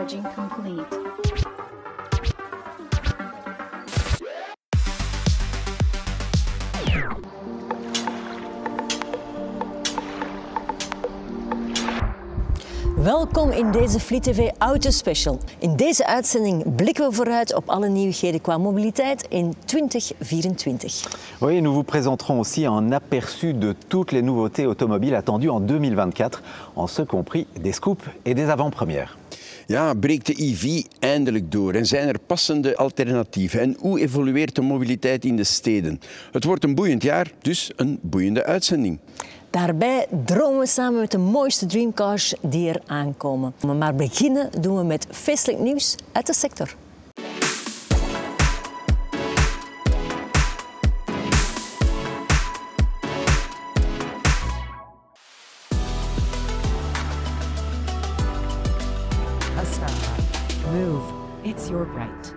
Staging complete. Welkom in deze Fleet TV Auto Special. In deze uitzending blikken we vooruit op alle nieuwigheden qua mobiliteit in 2024. Oui, nous vous présenterons aussi un aperçu de toutes les nouveautés automobiles attendues en 2024, en ce compris des scoops et des avant-premières. Ja, breekt de EV eindelijk door en zijn er passende alternatieven? En hoe evolueert de mobiliteit in de steden? Het wordt een boeiend jaar, dus een boeiende uitzending. Daarbij dromen we samen met de mooiste dreamcars die er aankomen. Maar beginnen doen we met feestelijk nieuws uit de sector. Astra. Move. It's your right.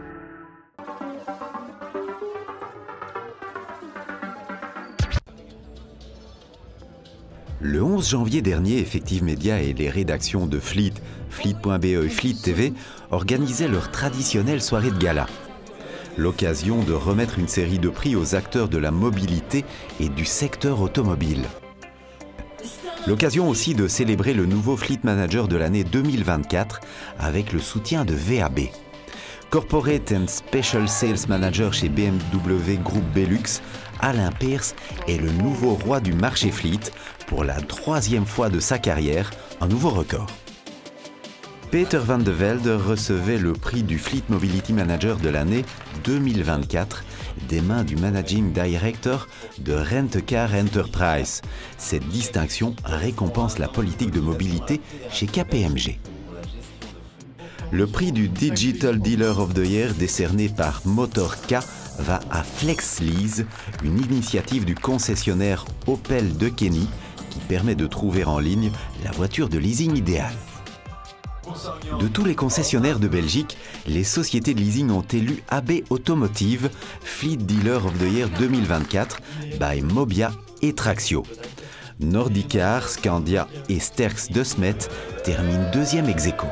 Le 11 janvier dernier, Effective Média et les rédactions de Fleet, Fleet.be et Fleet TV organisaient leur traditionnelle soirée de gala. L'occasion de remettre une série de prix aux acteurs de la mobilité et du secteur automobile. L'occasion aussi de célébrer le nouveau Fleet Manager de l'année 2024 avec le soutien de VAB. Corporate and Special Sales Manager chez BMW Group Belux, Alain Peers est le nouveau roi du marché Fleet pour la 3e fois de sa carrière, un nouveau record. Peter van de Velde recevait le prix du Fleet Mobility Manager de l'année 2024 des mains du Managing Director de Rent Car Enterprise. Cette distinction récompense la politique de mobilité chez KPMG. Le prix du Digital Dealer of the Year décerné par Motor-K va à FlexLease, une initiative du concessionnaire Opel de Kenny qui permet de trouver en ligne la voiture de leasing idéale. De tous les concessionnaires de Belgique, les sociétés de leasing ont élu AB Automotive Fleet Dealer of the Year 2024 by Mobia et Traxio. Nordicar, Scandia et Sterks de Smet terminent 2e ex-aequo.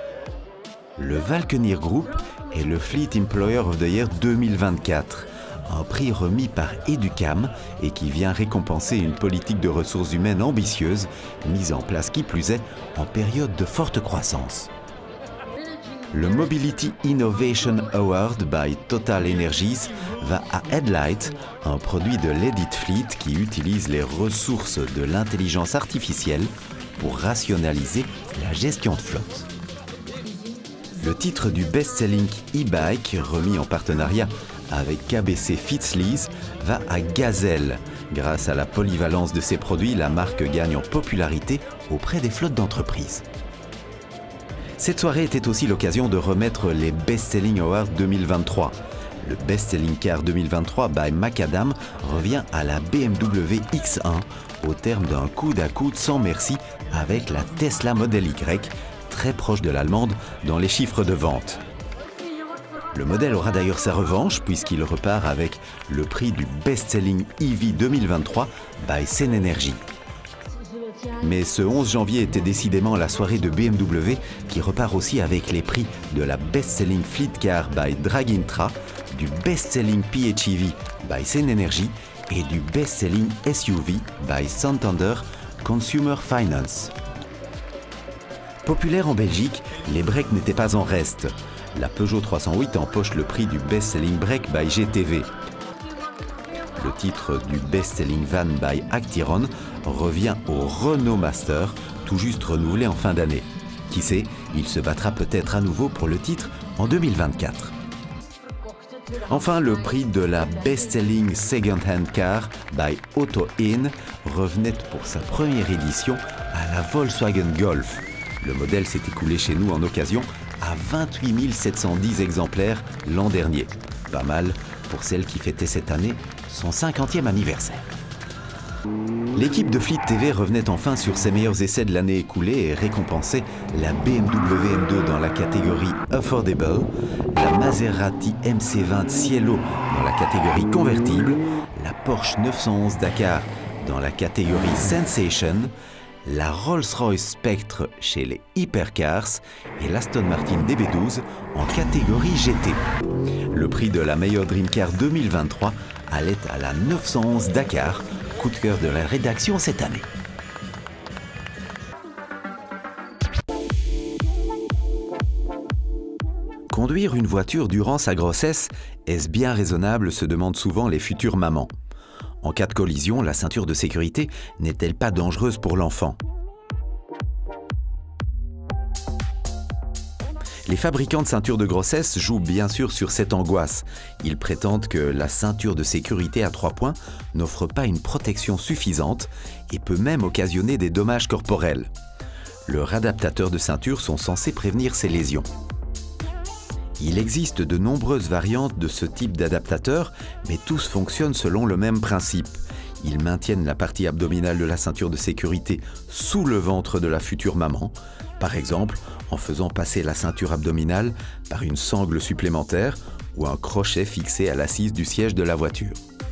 Le Valkenir Group est le Fleet Employer of the Year 2024, un prix remis par Educam et qui vient récompenser une politique de ressources humaines ambitieuse, mise en place qui plus est en période de forte croissance. Le Mobility Innovation Award by Total Energies va à Headlight, un produit de l'Edit Fleet qui utilise les ressources de l'intelligence artificielle pour rationaliser la gestion de flotte. Le titre du best-selling e-bike, remis en partenariat avec KBC Fitzlease, va à Gazelle. Grâce à la polyvalence de ses produits, la marque gagne en popularité auprès des flottes d'entreprises. Cette soirée était aussi l'occasion de remettre les Best Selling Awards 2023. Le Best Selling Car 2023 by Macadam revient à la BMW X1 au terme d'un coude à coude sans merci avec la Tesla Model Y, très proche de l'allemande dans les chiffres de vente. Le modèle aura d'ailleurs sa revanche puisqu'il repart avec le prix du best-selling EV 2023 by Senenergy. Mais ce 11 janvier était décidément la soirée de BMW qui repart aussi avec les prix de la best-selling Fleet Car by Dragintra, du best-selling PHEV by Senenergy et du best-selling SUV by Santander Consumer Finance. Populaire en Belgique, les breaks n'étaient pas en reste. La Peugeot 308 empoche le prix du best-selling break by GTV. Le titre du best-selling van by Actiron revient au Renault Master, tout juste renouvelé en fin d'année. Qui sait, il se battra peut-être à nouveau pour le titre en 2024. Enfin, le prix de la best-selling second-hand car by Auto In revenait pour sa première édition à la Volkswagen Golf. Le modèle s'est écoulé chez nous en occasion à 28 710 exemplaires l'an dernier. Pas mal pour celle qui fêtait cette année son 50e anniversaire. L'équipe de Fleet TV revenait enfin sur ses meilleurs essais de l'année écoulée et récompensait la BMW M2 dans la catégorie Affordable, la Maserati MC20 Cielo dans la catégorie Convertible, la Porsche 911 Dakar dans la catégorie Sensation, la Rolls-Royce Spectre chez les Hypercars et l'Aston Martin DB12 en catégorie GT. Le prix de la meilleure Dream Car 2023 allait à la 911 Dakar, coup de cœur de la rédaction cette année. Conduire une voiture durant sa grossesse, est-ce bien raisonnable, se demandent souvent les futures mamans. En cas de collision, la ceinture de sécurité n'est-elle pas dangereuse pour l'enfant? Les fabricants de ceintures de grossesse jouent bien sûr sur cette angoisse. Ils prétendent que la ceinture de sécurité à 3 points n'offre pas une protection suffisante et peut même occasionner des dommages corporels. Leurs adaptateurs de ceinture sont censés prévenir ces lésions. Il existe de nombreuses variantes de ce type d'adaptateur, mais tous fonctionnent selon le même principe. Ils maintiennent la partie abdominale de la ceinture de sécurité sous le ventre de la future maman, par exemple en faisant passer la ceinture abdominale par une sangle supplémentaire ou un crochet fixé à l'assise du siège de la voiture.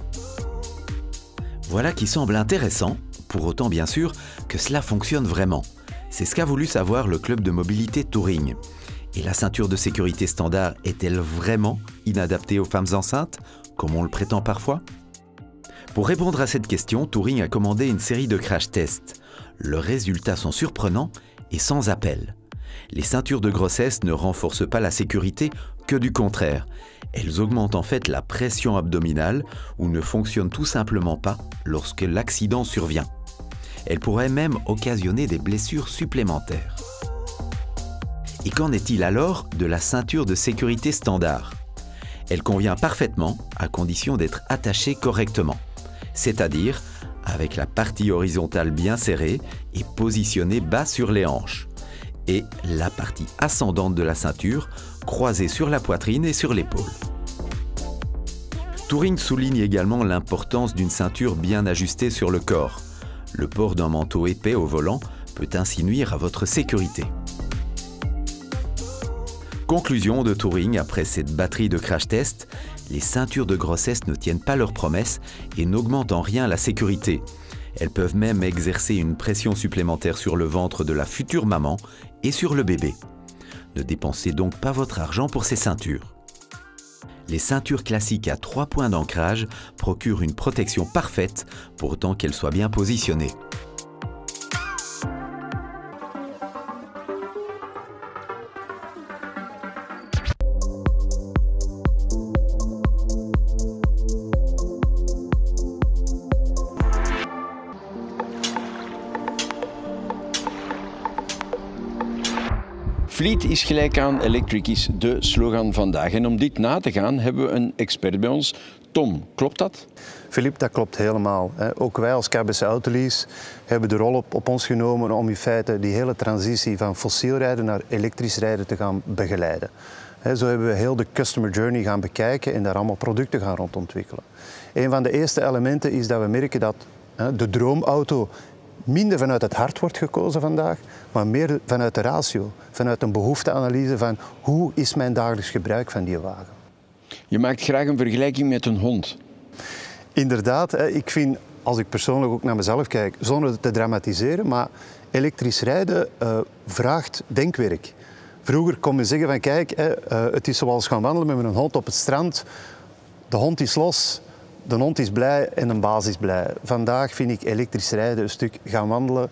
Voilà qui semble intéressant, pour autant bien sûr que cela fonctionne vraiment. C'est ce qu'a voulu savoir le club de mobilité Touring. Et la ceinture de sécurité standard est-elle vraiment inadaptée aux femmes enceintes, comme on le prétend parfois? Pour répondre à cette question, Touring a commandé une série de crash tests. Leurs résultats sont surprenants et sans appel. Les ceintures de grossesse ne renforcent pas la sécurité, que du contraire. Elles augmentent en fait la pression abdominale ou ne fonctionnent tout simplement pas lorsque l'accident survient. Elles pourraient même occasionner des blessures supplémentaires. Et qu'en est-il alors de la ceinture de sécurité standard? Elle convient parfaitement à condition d'être attachée correctement, c'est-à-dire avec la partie horizontale bien serrée et positionnée bas sur les hanches, et la partie ascendante de la ceinture croisée sur la poitrine et sur l'épaule. Touring souligne également l'importance d'une ceinture bien ajustée sur le corps. Le port d'un manteau épais au volant peut ainsi nuire à votre sécurité. Conclusion de Touring après cette batterie de crash tests, les ceintures de grossesse ne tiennent pas leurs promesses et n'augmentent en rien la sécurité. Elles peuvent même exercer une pression supplémentaire sur le ventre de la future maman et sur le bébé. Ne dépensez donc pas votre argent pour ces ceintures. Les ceintures classiques à 3 points d'ancrage procurent une protection parfaite pour autant qu'elles soient bien positionnées. Fleet is gelijk aan electric is de slogan vandaag. En om dit na te gaan hebben we een expert bij ons. Tom, klopt dat? Philippe, dat klopt helemaal. Ook wij als KBC Autolease hebben de rol op ons genomen om in feite die hele transitie van fossiel rijden naar elektrisch rijden te gaan begeleiden. Zo hebben we heel de customer journey gaan bekijken en daar allemaal producten gaan rondontwikkelen. Een van de eerste elementen is dat we merken dat de droomauto minder vanuit het hart wordt gekozen vandaag, maar meer vanuit de ratio, vanuit een behoefteanalyse van hoe is mijn dagelijks gebruik van die wagen. Je maakt graag een vergelijking met een hond. Inderdaad, ik vind, als ik persoonlijk ook naar mezelf kijk, zonder te dramatiseren, maar elektrisch rijden vraagt denkwerk. Vroeger kon men zeggen van kijk, het is zoals gaan wandelen met een hond op het strand. De hond is los. De hond is blij en een baas is blij. Vandaag vind ik elektrisch rijden een stuk gaan wandelen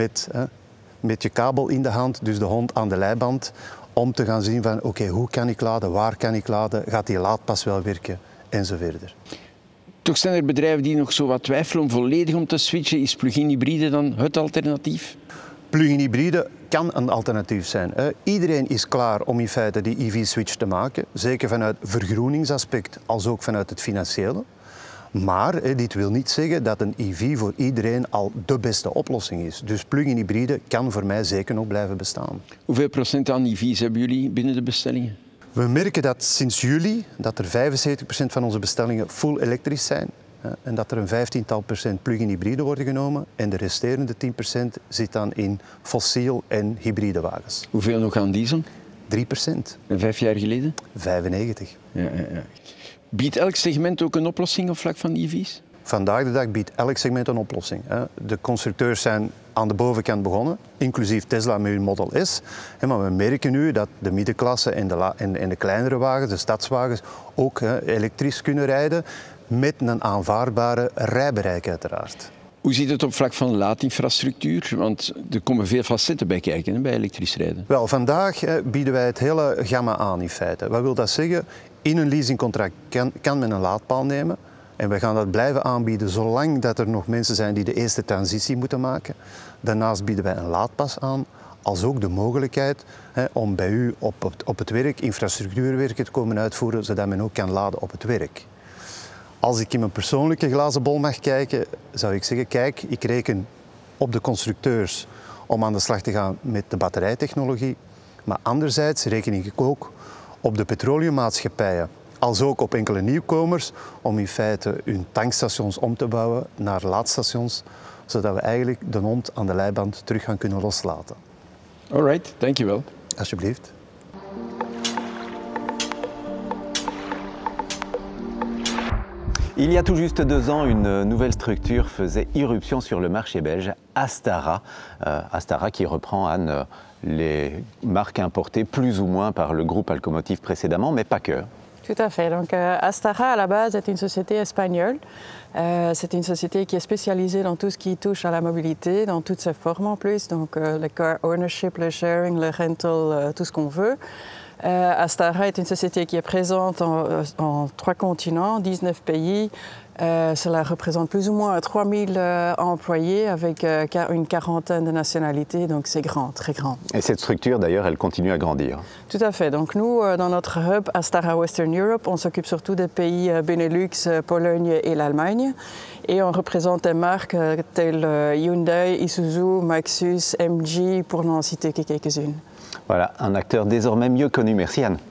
met je kabel in de hand, dus de hond aan de leiband, om te gaan zien van oké, hoe kan ik laden, waar kan ik laden, gaat die laadpas wel werken en zo verder. Toch zijn er bedrijven die nog zo wat twijfelen om volledig om te switchen. Is plug-in hybride dan het alternatief? Plug-in hybride kan een alternatief zijn. Iedereen is klaar om in feite die EV-switch te maken, zeker vanuit vergroeningsaspect als ook vanuit het financiële. Maar dit wil niet zeggen dat een EV voor iedereen al de beste oplossing is. Dus plug-in hybride kan voor mij zeker nog blijven bestaan. Hoeveel procent aan EV's hebben jullie binnen de bestellingen? We merken dat sinds juli dat er 75% van onze bestellingen full elektrisch zijn. En dat er een 15-tal% plug-in hybride worden genomen. En de resterende 10% zit dan in fossiel en hybride wagens. Hoeveel nog aan diesel? 3%. En 5 jaar geleden? 95. Ja. Biedt elk segment ook een oplossing op vlak van EV's? Vandaag de dag biedt elk segment een oplossing. De constructeurs zijn aan de bovenkant begonnen, inclusief Tesla met hun Model S. Maar we merken nu dat de middenklasse en de kleinere wagens, de stadswagens, ook elektrisch kunnen rijden met een aanvaardbare rijbereik uiteraard. Hoe zit het op vlak van laadinfrastructuur? Want er komen veel facetten bij kijken bij elektrisch rijden. Wel, vandaag bieden wij het hele gamma aan in feite. Wat wil dat zeggen? In een leasingcontract kan men een laadpaal nemen. En we gaan dat blijven aanbieden zolang dat er nog mensen zijn die de eerste transitie moeten maken. Daarnaast bieden wij een laadpas aan, als ook de mogelijkheid om bij u op het werk infrastructuurwerken te komen uitvoeren, zodat men ook kan laden op het werk. Als ik in mijn persoonlijke glazen bol mag kijken, zou ik zeggen, kijk, ik reken op de constructeurs om aan de slag te gaan met de batterijtechnologie. Maar anderzijds reken ik ook op de petroleummaatschappijen, als ook op enkele nieuwkomers, om in feite hun tankstations om te bouwen naar laadstations, zodat we eigenlijk de hond aan de leiband terug gaan kunnen loslaten. Alright, dankjewel. Alsjeblieft. Il y a tout juste 2 ans, une nouvelle structure faisait irruption sur le marché belge, Astara. Astara qui reprend, Anne, les marques importées plus ou moins par le groupe Alcomotive précédemment, mais pas que. Tout à fait. Donc, Astara, à la base, est une société espagnole. C'est une société qui est spécialisée dans tout ce qui touche à la mobilité, dans toutes ses formes en plus. Donc, le car ownership, le sharing, le rental, tout ce qu'on veut. Astara est une société qui est présente en 3 continents, 19 pays. Cela représente plus ou moins 3000 employés avec une quarantaine de nationalités, donc c'est grand, très grand. Et cette structure, d'ailleurs, elle continue à grandir. Tout à fait. Donc nous, dans notre hub Astara Western Europe, on s'occupe surtout des pays Benelux, Pologne et l'Allemagne. Et on représente des marques telles Hyundai, Isuzu, Maxus, MG, pour n'en citer que quelques-unes. Voilà, un acteur désormais mieux connu. Merci Anne.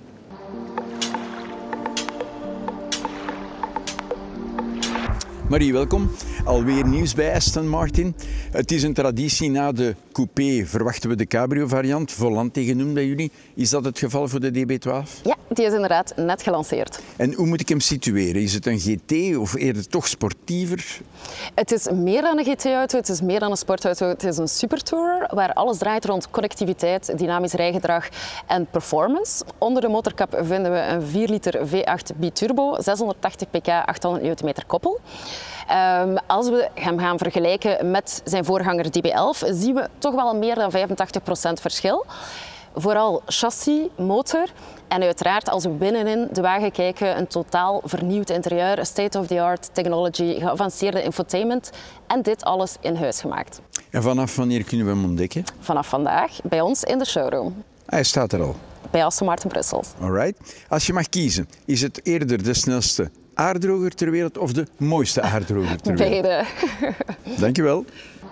Marie, welkom. Alweer nieuws bij Aston Martin. Het is een traditie, na de coupé verwachten we de cabrio-variant, Volante genoemd bij jullie. Is dat het geval voor de DB12? Ja, die is inderdaad net gelanceerd. En hoe moet ik hem situeren? Is het een GT of eerder toch sportiever? Het is meer dan een GT-auto, het is meer dan een sportauto. Het is een supertourer waar alles draait rond connectiviteit, dynamisch rijgedrag en performance. Onder de motorkap vinden we een 4 liter V8 biturbo, 680 pk, 800 Nm koppel. Als we hem gaan vergelijken met zijn voorganger DB11, zien we toch wel meer dan 85% verschil. Vooral chassis, motor en uiteraard als we binnenin de wagen kijken, een totaal vernieuwd interieur, state-of-the-art technology, geavanceerde infotainment en dit alles in huis gemaakt. En vanaf wanneer kunnen we hem ontdekken? Vanaf vandaag bij ons in de showroom. Hij staat er al. Bij Aston Martin Brussels. Alright. Als je mag kiezen, is het eerder de snelste aardroger ter wereld of de mooiste aardroger ter wereld? Beide. Dankjewel.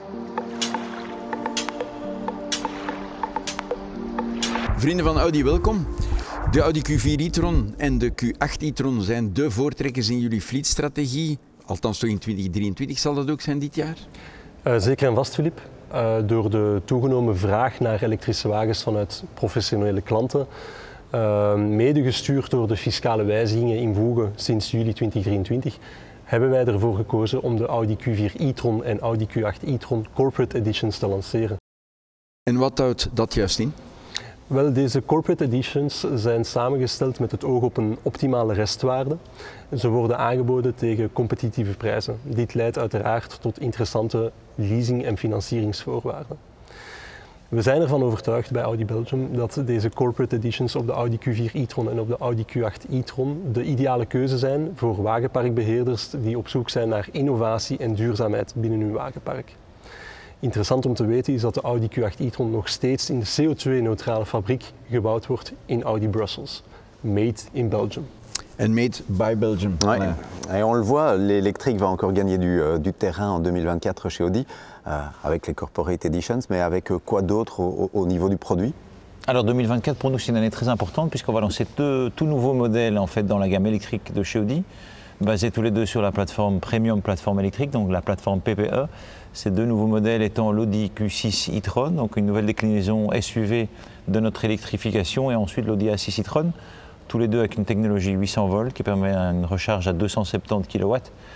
Vrienden van Audi, welkom. De Audi Q4 e-tron en de Q8 e-tron zijn de voortrekkers in jullie fleetstrategie. Althans toch in 2023 zal dat ook zijn dit jaar? Zeker en vast, Filip. Door de toegenomen vraag naar elektrische wagens vanuit professionele klanten, mede gestuurd door de fiscale wijzigingen in voege sinds juli 2023, hebben wij ervoor gekozen om de Audi Q4 e-tron en Audi Q8 e-tron Corporate Editions te lanceren. En wat houdt dat juist in? Wel, deze Corporate Editions zijn samengesteld met het oog op een optimale restwaarde. Ze worden aangeboden tegen competitieve prijzen. Dit leidt uiteraard tot interessante leasing- en financieringsvoorwaarden. We zijn ervan overtuigd bij Audi Belgium dat deze Corporate Editions op de Audi Q4 e-tron en op de Audi Q8 e-tron de ideale keuze zijn voor wagenparkbeheerders die op zoek zijn naar innovatie en duurzaamheid binnen hun wagenpark. Interessant om te weten is dat de Audi Q8 e-tron nog steeds in de CO2-neutrale fabriek gebouwd wordt in Audi Brussels. Made in Belgium. And made by Belgium. Ouais. Et on le voit, l'électrique va encore gagner du terrain en 2024 chez Audi, avec les Corporate Editions, mais avec quoi d'autre au niveau du produit? Alors 2024 pour nous c'est une année très importante puisqu'on va lancer 2 tout nouveaux modèles en fait dans la gamme électrique de chez Audi, basés tous les 2 sur la plateforme Premium plateforme électrique, donc la plateforme PPE. Ces 2 nouveaux modèles étant l'Audi Q6 e-tron, donc une nouvelle déclinaison SUV de notre électrification, et ensuite l'Audi A6 e-tron, tous les 2 avec une technologie 800 volts qui permet une recharge à 270 kW.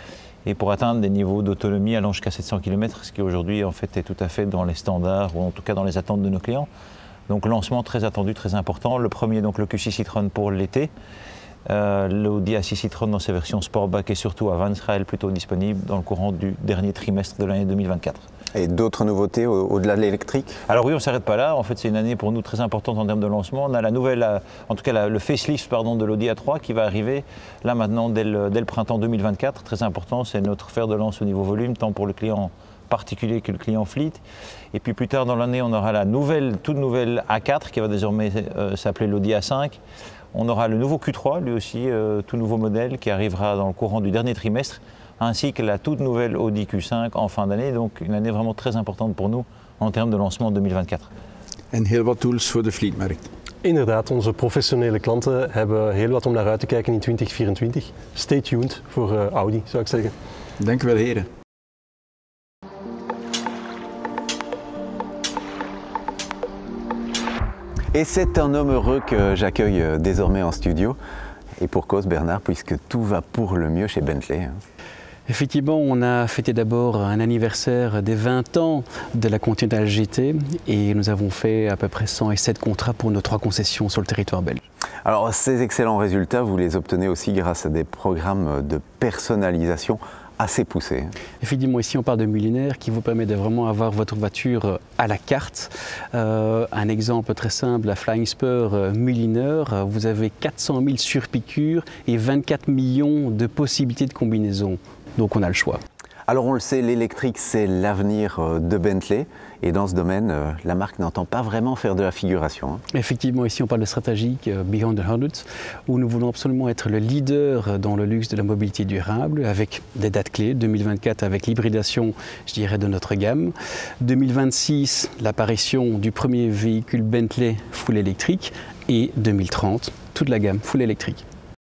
et pour atteindre des niveaux d'autonomie allant jusqu'à 700 km, ce qui aujourd'hui en fait est tout à fait dans les standards ou en tout cas dans les attentes de nos clients. Donc lancement très attendu, très important. Le premier, donc le Q6 e-tron pour l'été. L'Audi A6 e-tron dans ses versions Sportback et surtout Avant sera elle plutôt disponible dans le courant du dernier trimestre de l'année 2024. Et d'autres nouveautés au-delà de l'électrique? Alors oui, on ne s'arrête pas là. En fait, c'est une année pour nous très importante en termes de lancement. On a la nouvelle, en tout cas le facelift de l'Audi A3 qui va arriver là maintenant dès le printemps 2024. Très important, c'est notre fer de lance au niveau volume, tant pour le client particulier que le client fleet. Et puis plus tard dans l'année, on aura la toute nouvelle A4 qui va désormais s'appeler l'Audi A5. On aura le nouveau Q3, lui aussi, tout nouveau modèle qui arrivera dans le courant du dernier trimestre, ainsi que la toute nouvelle Audi Q5 en fin d'année. Donc une année vraiment très importante pour nous en termes de lancement 2024. En heel wat tools voor de fleetmarkt. Inderdaad, onze professionele klanten hebben heel wat om naar uit te kijken in 2024. Stay tuned voor Audi, zou ik zeggen. Dank u wel, heren. Et c'est un homme heureux que j'accueille désormais en studio. Et pour cause, Bernard, puisque tout va pour le mieux chez Bentley. Effectivement, on a fêté d'abord un anniversaire des 20 ans de la Continental GT et nous avons fait à peu près 107 contrats pour nos 3 concessions sur le territoire belge. Alors ces excellents résultats, vous les obtenez aussi grâce à des programmes de personnalisation assez poussés. Effectivement, ici on parle de millénaire qui vous permet de vraiment avoir votre voiture à la carte. Un exemple très simple, la Flying Spur millénaire, vous avez 400 000 surpiqûres et 24 millions de possibilités de combinaison. Donc on a le choix. Alors on le sait, l'électrique c'est l'avenir de Bentley et dans ce domaine, la marque n'entend pas vraiment faire de la figuration. Effectivement, ici on parle de stratégique Beyond the 100 où nous voulons absolument être le leader dans le luxe de la mobilité durable avec des dates clés. 2024 avec l'hybridation, je dirais, de notre gamme. 2026, l'apparition du premier véhicule Bentley full électrique et 2030, toute la gamme full électrique.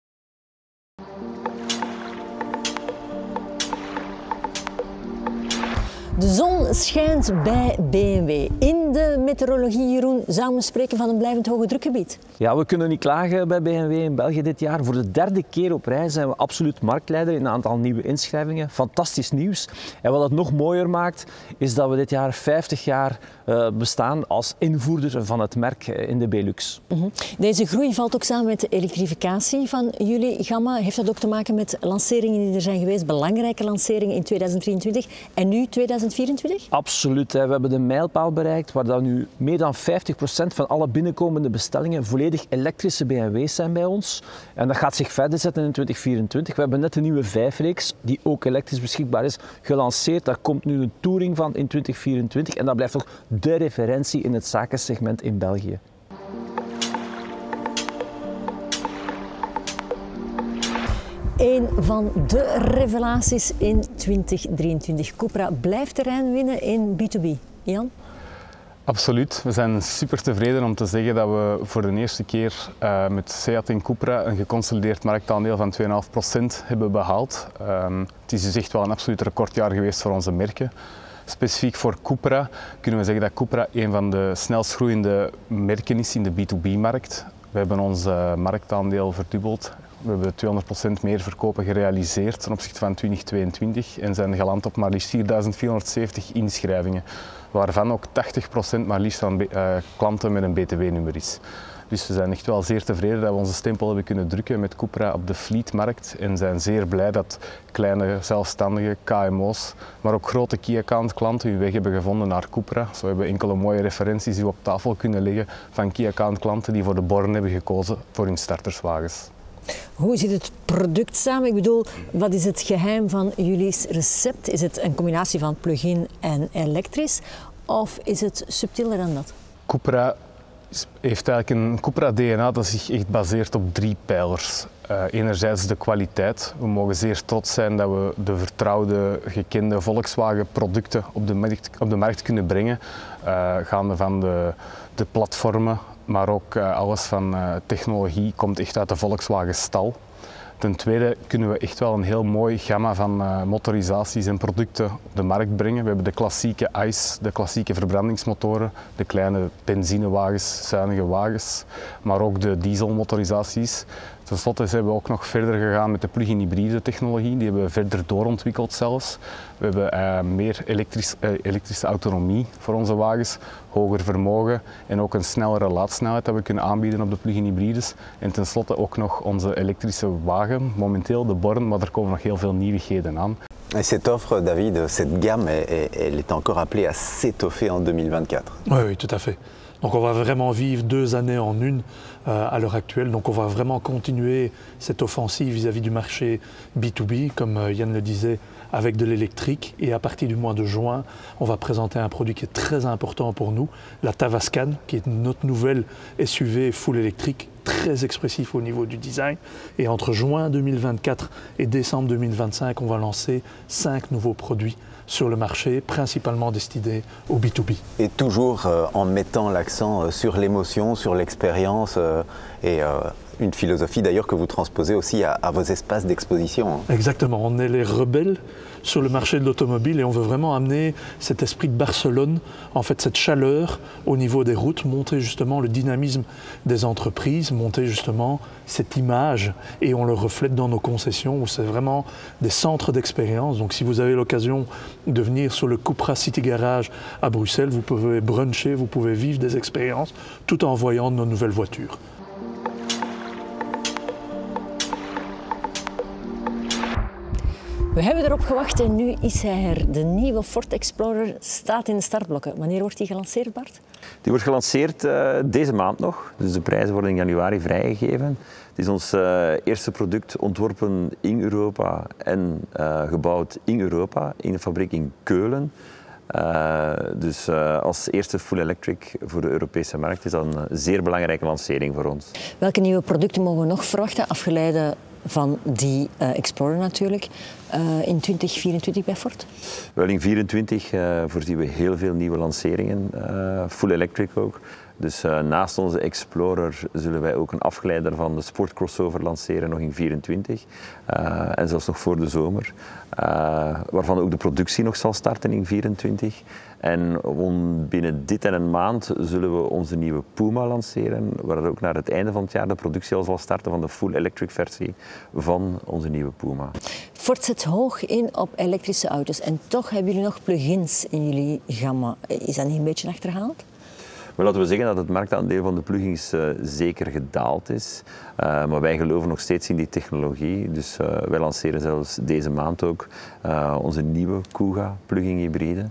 De zon schijnt bij BMW. In de meteorologie, Jeroen, zouden we spreken van een blijvend hoge drukgebied? Ja, we kunnen niet klagen bij BMW in België dit jaar. Voor de 3e keer op rij zijn we absoluut marktleider in een aantal nieuwe inschrijvingen. Fantastisch nieuws. En wat het nog mooier maakt, is dat we dit jaar 50 jaar bestaan als invoerder van het merk in de Benelux. Deze groei valt ook samen met de elektrificatie van jullie gamma. Heeft dat ook te maken met lanceringen die er zijn geweest, belangrijke lanceringen in 2023 en nu 2024? Absoluut. We hebben de mijlpaal bereikt waar dan nu meer dan 50% van alle binnenkomende bestellingen volledig elektrische BMW's zijn bij ons. En dat gaat zich verder zetten in 2024. We hebben net de nieuwe 5-reeks, die ook elektrisch beschikbaar is, gelanceerd. Daar komt nu een Touring van in 2024 en dat blijft ook de referentie in het zakensegment in België. Een van de revelaties in 2023. Cupra blijft terrein winnen in B2B. Jan? Absoluut. We zijn super tevreden om te zeggen dat we voor de eerste keer met Seat en Cupra een geconsolideerd marktaandeel van 2,5% hebben behaald. Het is dus echt wel een absoluut recordjaar geweest voor onze merken. Specifiek voor Cupra kunnen we zeggen dat Cupra een van de snelst groeiende merken is in de B2B-markt. We hebben ons marktaandeel verdubbeld. We hebben 200% meer verkopen gerealiseerd ten opzichte van 2022 en zijn geland op maar liefst 4.470 inschrijvingen, waarvan ook 80% maar liefst van klanten met een BTW-nummer is. Dus we zijn echt wel zeer tevreden dat we onze stempel hebben kunnen drukken met Cupra op de fleetmarkt en zijn zeer blij dat kleine zelfstandige KMO's, maar ook grote key-account klanten hun weg hebben gevonden naar Cupra. Zo hebben we enkele mooie referenties die we op tafel kunnen leggen van key-account klanten die voor de Born hebben gekozen voor hun starterswagens. Hoe zit het product samen? Ik bedoel, wat is het geheim van jullie recept? Is het een combinatie van plug-in en elektrisch of is het subtieler dan dat? Cupra heeft eigenlijk een Cupra-DNA dat zich echt baseert op 3 pijlers. Enerzijds de kwaliteit. We mogen zeer trots zijn dat we de vertrouwde, gekende Volkswagen-producten op de markt kunnen brengen. Gaande van de platformen, maar ook alles van technologie komt echt uit de Volkswagen-stal. Ten tweede kunnen we echt wel een heel mooi gamma van motorisaties en producten op de markt brengen. We hebben de klassieke ICE, de klassieke verbrandingsmotoren, de kleine benzinewagens, zuinige wagens, maar ook de dieselmotorisaties. tenslotte zijn we ook nog verder gegaan met de plug-in hybride technologie. Die hebben we verder doorontwikkeld zelfs. We hebben meer elektrische autonomie voor onze wagens, hoger vermogen en ook een snellere laadsnelheid dat we kunnen aanbieden op de plug-in hybrides. En tenslotte ook nog onze elektrische wagen, momenteel de Born, maar er komen nog heel veel nieuwigheden aan. Et cette offre, David, cette gamme, elle est encore appelée à s'étoffer en 2024. Oui, tout à fait. Donc on va vraiment vivre 2 années en une à l'heure actuelle. Donc on va vraiment continuer cette offensive vis-à-vis du marché B2B, comme Yann le disait, avec de l'électrique. Et à partir du mois de juin, on va présenter un produit qui est très important pour nous, la Tavascan, qui est notre nouvelle SUV full électrique, très expressif au niveau du design. Et entre juin 2024 et décembre 2025, on va lancer 5 nouveaux produits sur le marché, principalement destinés au B2B. Et toujours en mettant l'accent sur l'émotion, sur l'expérience et une philosophie d'ailleurs que vous transposez aussi à vos espaces d'exposition. Exactement, on est les rebelles sur le marché de l'automobile et on veut vraiment amener cet esprit de Barcelone, en fait cette chaleur au niveau des routes, monter justement le dynamisme des entreprises, monter justement cette image et on le reflète dans nos concessions où c'est vraiment des centres d'expérience. Donc si vous avez l'occasion de venir sur le Cupra City Garage à Bruxelles, vous pouvez bruncher, vous pouvez vivre des expériences tout en voyant nos nouvelles voitures. We hebben erop gewacht en nu is hij er. De nieuwe Ford Explorer staat in de startblokken. Wanneer wordt die gelanceerd, Bart? Die wordt gelanceerd deze maand nog. Dus de prijzen worden in januari vrijgegeven. Het is ons eerste product ontworpen in Europa en gebouwd in Europa, in een fabriek in Keulen. Dus als eerste full electric voor de Europese markt is dat een zeer belangrijke lancering voor ons. Welke nieuwe producten mogen we nog verwachten, afgeleid van die Explorer natuurlijk, in 2024 bij Ford? Wel, in 2024 voorzien we heel veel nieuwe lanceringen, full electric ook. Dus naast onze Explorer zullen wij ook een afgeleider van de Sport Crossover lanceren nog in 2024 en zelfs nog voor de zomer, waarvan ook de productie nog zal starten in 2024. En binnen dit en een maand zullen we onze nieuwe Puma lanceren, waar ook naar het einde van het jaar de productie al zal starten van de full electric versie van onze nieuwe Puma. Ford zet hoog in op elektrische auto's en toch hebben jullie nog plug-ins in jullie gamma. Is dat niet een beetje achterhaald? Maar laten we zeggen dat het marktaandeel van de plugins zeker gedaald is. Maar wij geloven nog steeds in die technologie. Dus wij lanceren zelfs deze maand ook onze nieuwe Kuga plug-in hybride.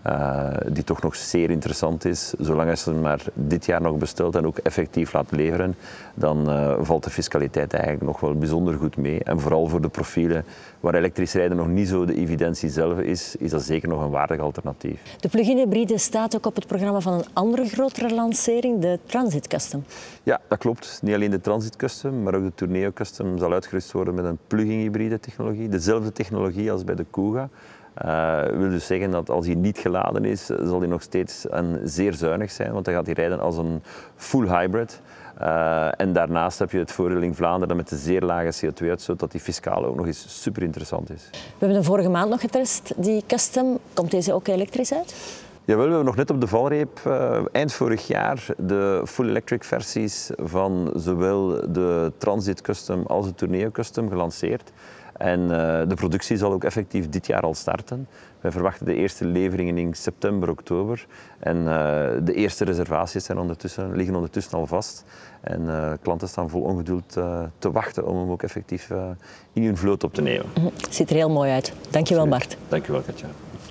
Die toch nog zeer interessant is. Zolang als ze maar dit jaar nog bestelt en ook effectief laat leveren, dan valt de fiscaliteit eigenlijk nog wel bijzonder goed mee. En vooral voor de profielen waar elektrisch rijden nog niet zo de evidentie zelf is, is dat zeker nog een waardig alternatief. De plug-in hybride staat ook op het programma van een andere grotere lancering, de Transit Custom. Ja, dat klopt. Niet alleen de Transit Custom, maar ook de Tourneo Custom zal uitgerust worden met een plug-in hybride technologie. Dezelfde technologie als bij de Kuga. Dat wil dus zeggen dat als hij niet geladen is, zal hij nog steeds zeer zuinig zijn, want dan gaat hij rijden als een full hybrid. En daarnaast heb je het voordeel in Vlaanderen met de zeer lage CO2-uitstoot dat die fiscaal ook nog eens super interessant is. We hebben de vorige maand nog getest, die Custom. Komt deze ook elektrisch uit? Jawel, we hebben nog net op de valreep eind vorig jaar de full electric versies van zowel de Transit Custom als de Tourneo Custom gelanceerd. En de productie zal ook effectief dit jaar al starten. Wij verwachten de eerste leveringen in september, oktober. En de eerste reservaties liggen ondertussen al vast. En klanten staan vol ongeduld te wachten om hem ook effectief in hun vloot op te nemen. Ziet er heel mooi uit. Dankjewel, Bart. Dankjewel, Katja.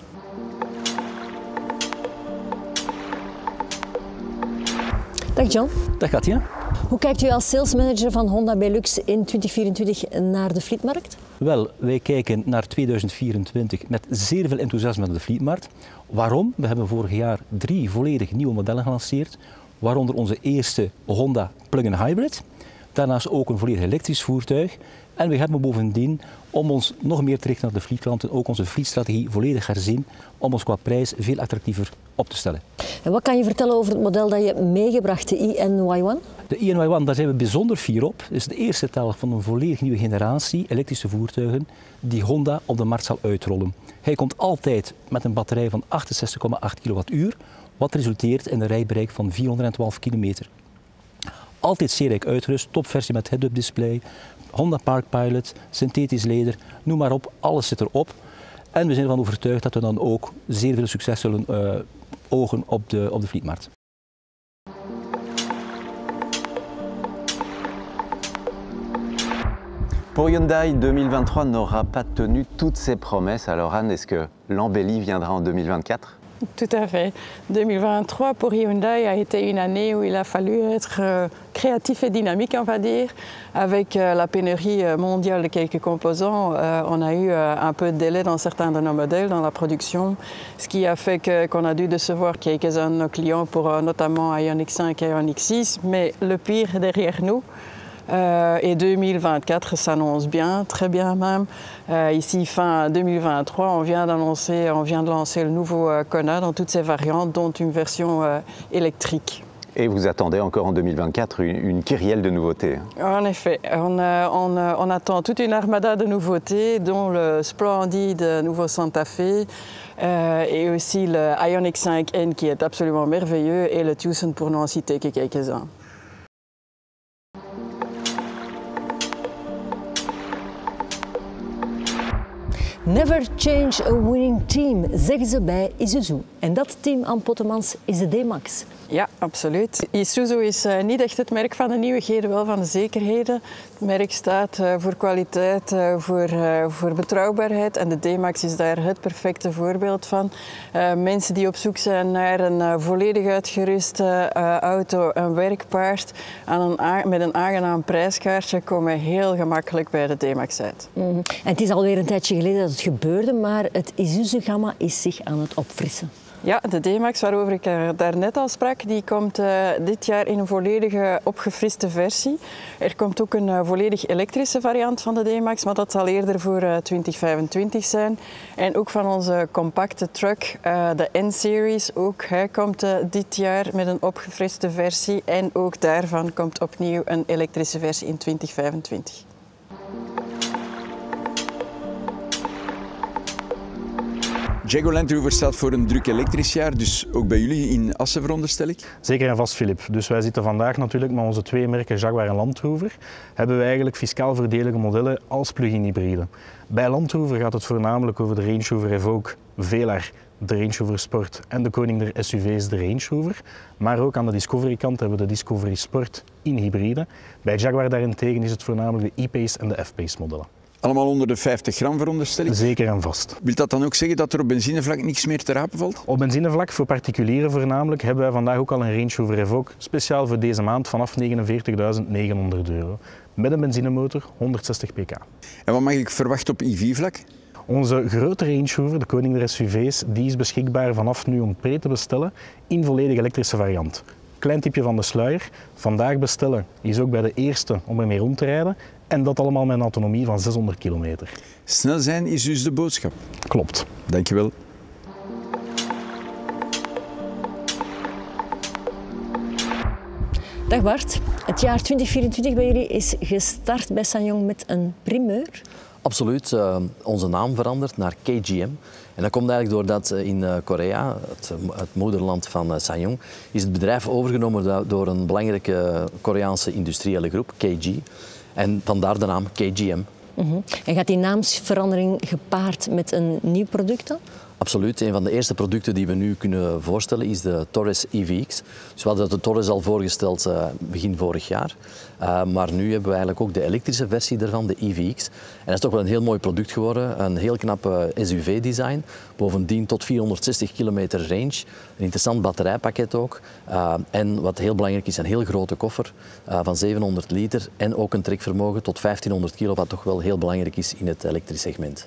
Dag John. Dag Katja. Hoe kijkt u als salesmanager van Honda Belux in 2024 naar de fleetmarkt? Wel, wij kijken naar 2024 met zeer veel enthousiasme naar de fleetmarkt. Waarom? We hebben vorig jaar 3 volledig nieuwe modellen gelanceerd, waaronder onze eerste Honda plug-in hybrid. Daarnaast ook een volledig elektrisch voertuig. En we hebben bovendien, om ons nog meer te richten naar de fleetklanten, ook onze fleetstrategie volledig herzien om ons qua prijs veel attractiever op te stellen. En wat kan je vertellen over het model dat je hebt meegebracht, de e:Ny1? De e:Ny1, daar zijn we bijzonder fier op. Het is de eerste tel van een volledig nieuwe generatie elektrische voertuigen die Honda op de markt zal uitrollen. Hij komt altijd met een batterij van 68,8 kWh, wat resulteert in een rijbereik van 412 kilometer. Altijd zeer rijk uitgerust, topversie met head-up display, Honda Park Pilot, synthetisch leder, noem maar op, alles zit erop. En we zijn ervan overtuigd dat we dan ook zeer veel succes zullen ogen op de fleetmarkt. Pour Hyundai, 2023 n'aura pas tenu toutes ses promesses. Alors Anne, est-ce que l'embellie viendra en 2024? Tout à fait. 2023 pour Hyundai a été une année où il a fallu être créatif et dynamique, on va dire. Avec la pénurie mondiale de quelques composants, on a eu un peu de délai dans certains de nos modèles, dans la production, ce qui a fait qu'on a dû décevoir quelques-uns de nos clients pour notamment Ioniq 5 et Ioniq 6, mais le pire est derrière nous. Et 2024 s'annonce bien, très bien même. Ici, fin 2023, on vient de lancer le nouveau Kona dans toutes ses variantes, dont une version électrique. Et vous attendez encore en 2024 une kyrielle de nouveautés. En effet, on attend toute une armada de nouveautés, dont le splendide nouveau Santa Fe et aussi le Ioniq 5N qui est absolument merveilleux et le Tucson pour n'en citer que quelques-uns. Never change a winning team, zeggen ze bij Isuzu. En dat team aan Pottemans is de D-Max. Ja, absoluut. Isuzu is niet echt het merk van de nieuwigheden, wel van de zekerheden. Het merk staat voor kwaliteit, voor betrouwbaarheid en de D-Max is daar het perfecte voorbeeld van. Mensen die op zoek zijn naar een volledig uitgeruste auto, een werkpaard met een aangenaam prijskaartje komen heel gemakkelijk bij de D-Max uit. En het is alweer een tijdje geleden dat het gebeurde, maar het Isuzu-gamma is zich aan het opfrissen. Ja, de D-Max waarover ik daarnet al sprak, die komt dit jaar in een volledige opgefriste versie. Er komt ook een volledig elektrische variant van de D-Max, maar dat zal eerder voor 2025 zijn. En ook van onze compacte truck, de N-Series, ook hij komt dit jaar met een opgefriste versie. En ook daarvan komt opnieuw een elektrische versie in 2025. Jaguar Land Rover staat voor een druk elektrisch jaar, dus ook bij jullie in Assen veronderstel ik? Zeker en vast, Filip. Dus wij zitten vandaag natuurlijk met onze twee merken Jaguar en Land Rover. Hebben we eigenlijk fiscaal voordelige modellen als plug-in hybride. Bij Land Rover gaat het voornamelijk over de Range Rover Evoque, Velar, de Range Rover Sport en de koning der SUV's, de Range Rover. Maar ook aan de Discovery kant hebben we de Discovery Sport in hybride. Bij Jaguar daarentegen is het voornamelijk de E-Pace en de F-Pace modellen. Allemaal onder de 50 gram veronderstel ik? Zeker en vast. Wil dat dan ook zeggen dat er op benzinevlak niks meer te rapen valt? Op benzinevlak, voor particulieren voornamelijk, hebben wij vandaag ook al een Range Rover Evoque, speciaal voor deze maand vanaf €49.900. Met een benzinemotor, 160 pk. En wat mag ik verwachten op EV-vlak? Onze grote Range Rover, de koning der SUV's, die is beschikbaar vanaf nu om pre te bestellen in volledig elektrische variant. Klein tipje van de sluier, vandaag bestellen is ook bij de eerste om ermee rond te rijden en dat allemaal met een autonomie van 600 kilometer. Snel zijn is dus de boodschap. Klopt. Dankjewel. Dag Bart, het jaar 2024 bij jullie is gestart bij SsangYong met een primeur. Absoluut, onze naam verandert naar KGM. En dat komt eigenlijk doordat in Korea, het moederland van SsangYong, is het bedrijf overgenomen door een belangrijke Koreaanse industriële groep, KG. En vandaar de naam KGM. En gaat die naamsverandering gepaard met een nieuw product dan? Absoluut. Een van de eerste producten die we nu kunnen voorstellen is de Taurus EVX. Dus we hadden de Taurus al voorgesteld begin vorig jaar. Maar nu hebben we eigenlijk ook de elektrische versie daarvan, de EVX. En dat is toch wel een heel mooi product geworden. Een heel knap SUV-design. Bovendien tot 460 kilometer range. Een interessant batterijpakket ook. En wat heel belangrijk is, een heel grote koffer van 700 liter. En ook een trekvermogen tot 1500 kilo, wat toch wel heel belangrijk is in het elektrisch segment.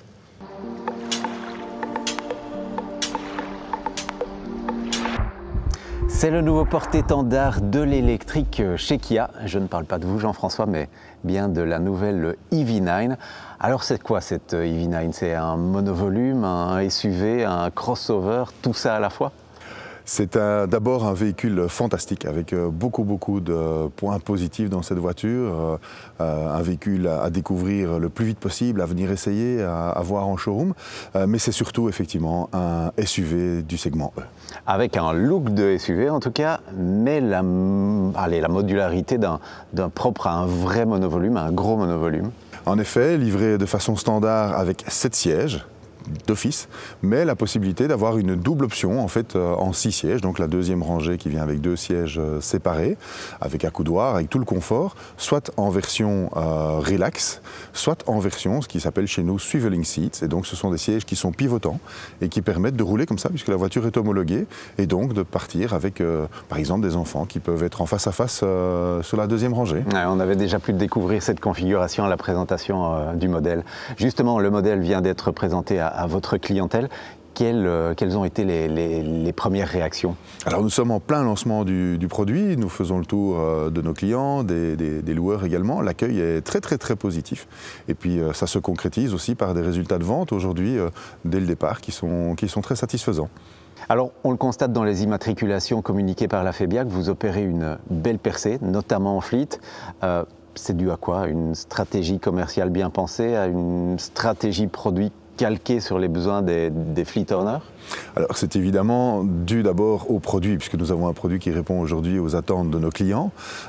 C'est le nouveau porte-étendard de l'électrique chez Kia. Je ne parle pas de vous, Jean-François, mais bien de la nouvelle EV9. Alors c'est quoi cette EV9? C'est un monovolume, un SUV, un crossover, tout ça à la fois? C'est d'abord un véhicule fantastique avec beaucoup de points positifs dans cette voiture. Un véhicule à découvrir le plus vite possible, à venir essayer, à voir en showroom. Mais c'est surtout effectivement un SUV du segment E. Avec un look de SUV en tout cas, mais la modularité d'un propre à un vrai monovolume, un gros monovolume. En effet, livré de façon standard avec 7 sièges d'office, mais la possibilité d'avoir une double option en fait en 6 sièges, donc la deuxième rangée qui vient avec 2 sièges séparés, avec accoudoir, avec tout le confort, soit en version relax, soit en version ce qui s'appelle chez nous swiveling seats, et donc ce sont des sièges qui sont pivotants et qui permettent de rouler comme ça puisque la voiture est homologuée, et donc de partir avec par exemple des enfants qui peuvent être en face à face sur la deuxième rangée. Ouais, on avait déjà pu découvrir cette configuration à la présentation du modèle. Justement, le modèle vient d'être présenté à votre clientèle. Quelles ont été les premières réactions? Alors nous sommes en plein lancement du produit, nous faisons le tour de nos clients, des loueurs également. L'accueil est très positif. Et puis ça se concrétise aussi par des résultats de vente aujourd'hui, dès le départ, qui sont très satisfaisants. Alors, on le constate dans les immatriculations communiquées par la FEBIAC, vous opérez une belle percée, notamment en fleet. C'est dû à quoi? Une stratégie commerciale bien pensée, à une stratégie produit calqué sur les besoins des fleet owners? Alors c'est évidemment dû d'abord au produit, puisque nous avons un produit qui répond aujourd'hui aux attentes de nos clients,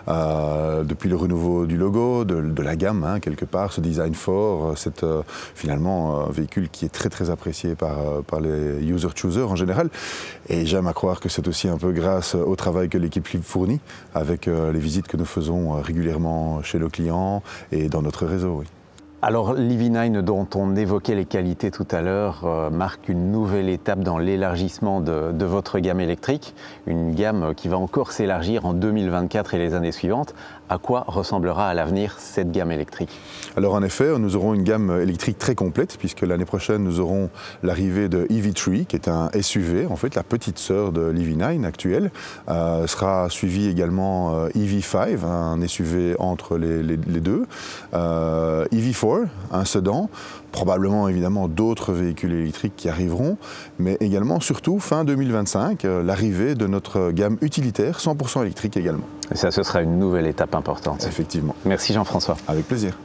depuis le renouveau du logo, de la gamme, hein, quelque part, ce design fort, c'est finalement un véhicule qui est très apprécié par les user choosers en général, et j'aime à croire que c'est aussi un peu grâce au travail que l'équipe fournit, avec les visites que nous faisons régulièrement chez nos clients et dans notre réseau. Oui. Alors l'EV9 dont on évoquait les qualités tout à l'heure marque une nouvelle étape dans l'élargissement de votre gamme électrique, une gamme qui va encore s'élargir en 2024 et les années suivantes. À quoi ressemblera à l'avenir cette gamme électrique? Alors en effet, nous aurons une gamme électrique très complète puisque l'année prochaine nous aurons l'arrivée de EV3 qui est un SUV, en fait la petite sœur de l'EV9 actuelle. Sera suivi également EV5, un SUV entre les deux, EV4, un sedan, probablement évidemment d'autres véhicules électriques qui arriveront, mais également surtout fin 2025, l'arrivée de notre gamme utilitaire 100% électrique également. Et ça, ce sera une nouvelle étape importante. Effectivement. Merci Jean-François. Avec plaisir.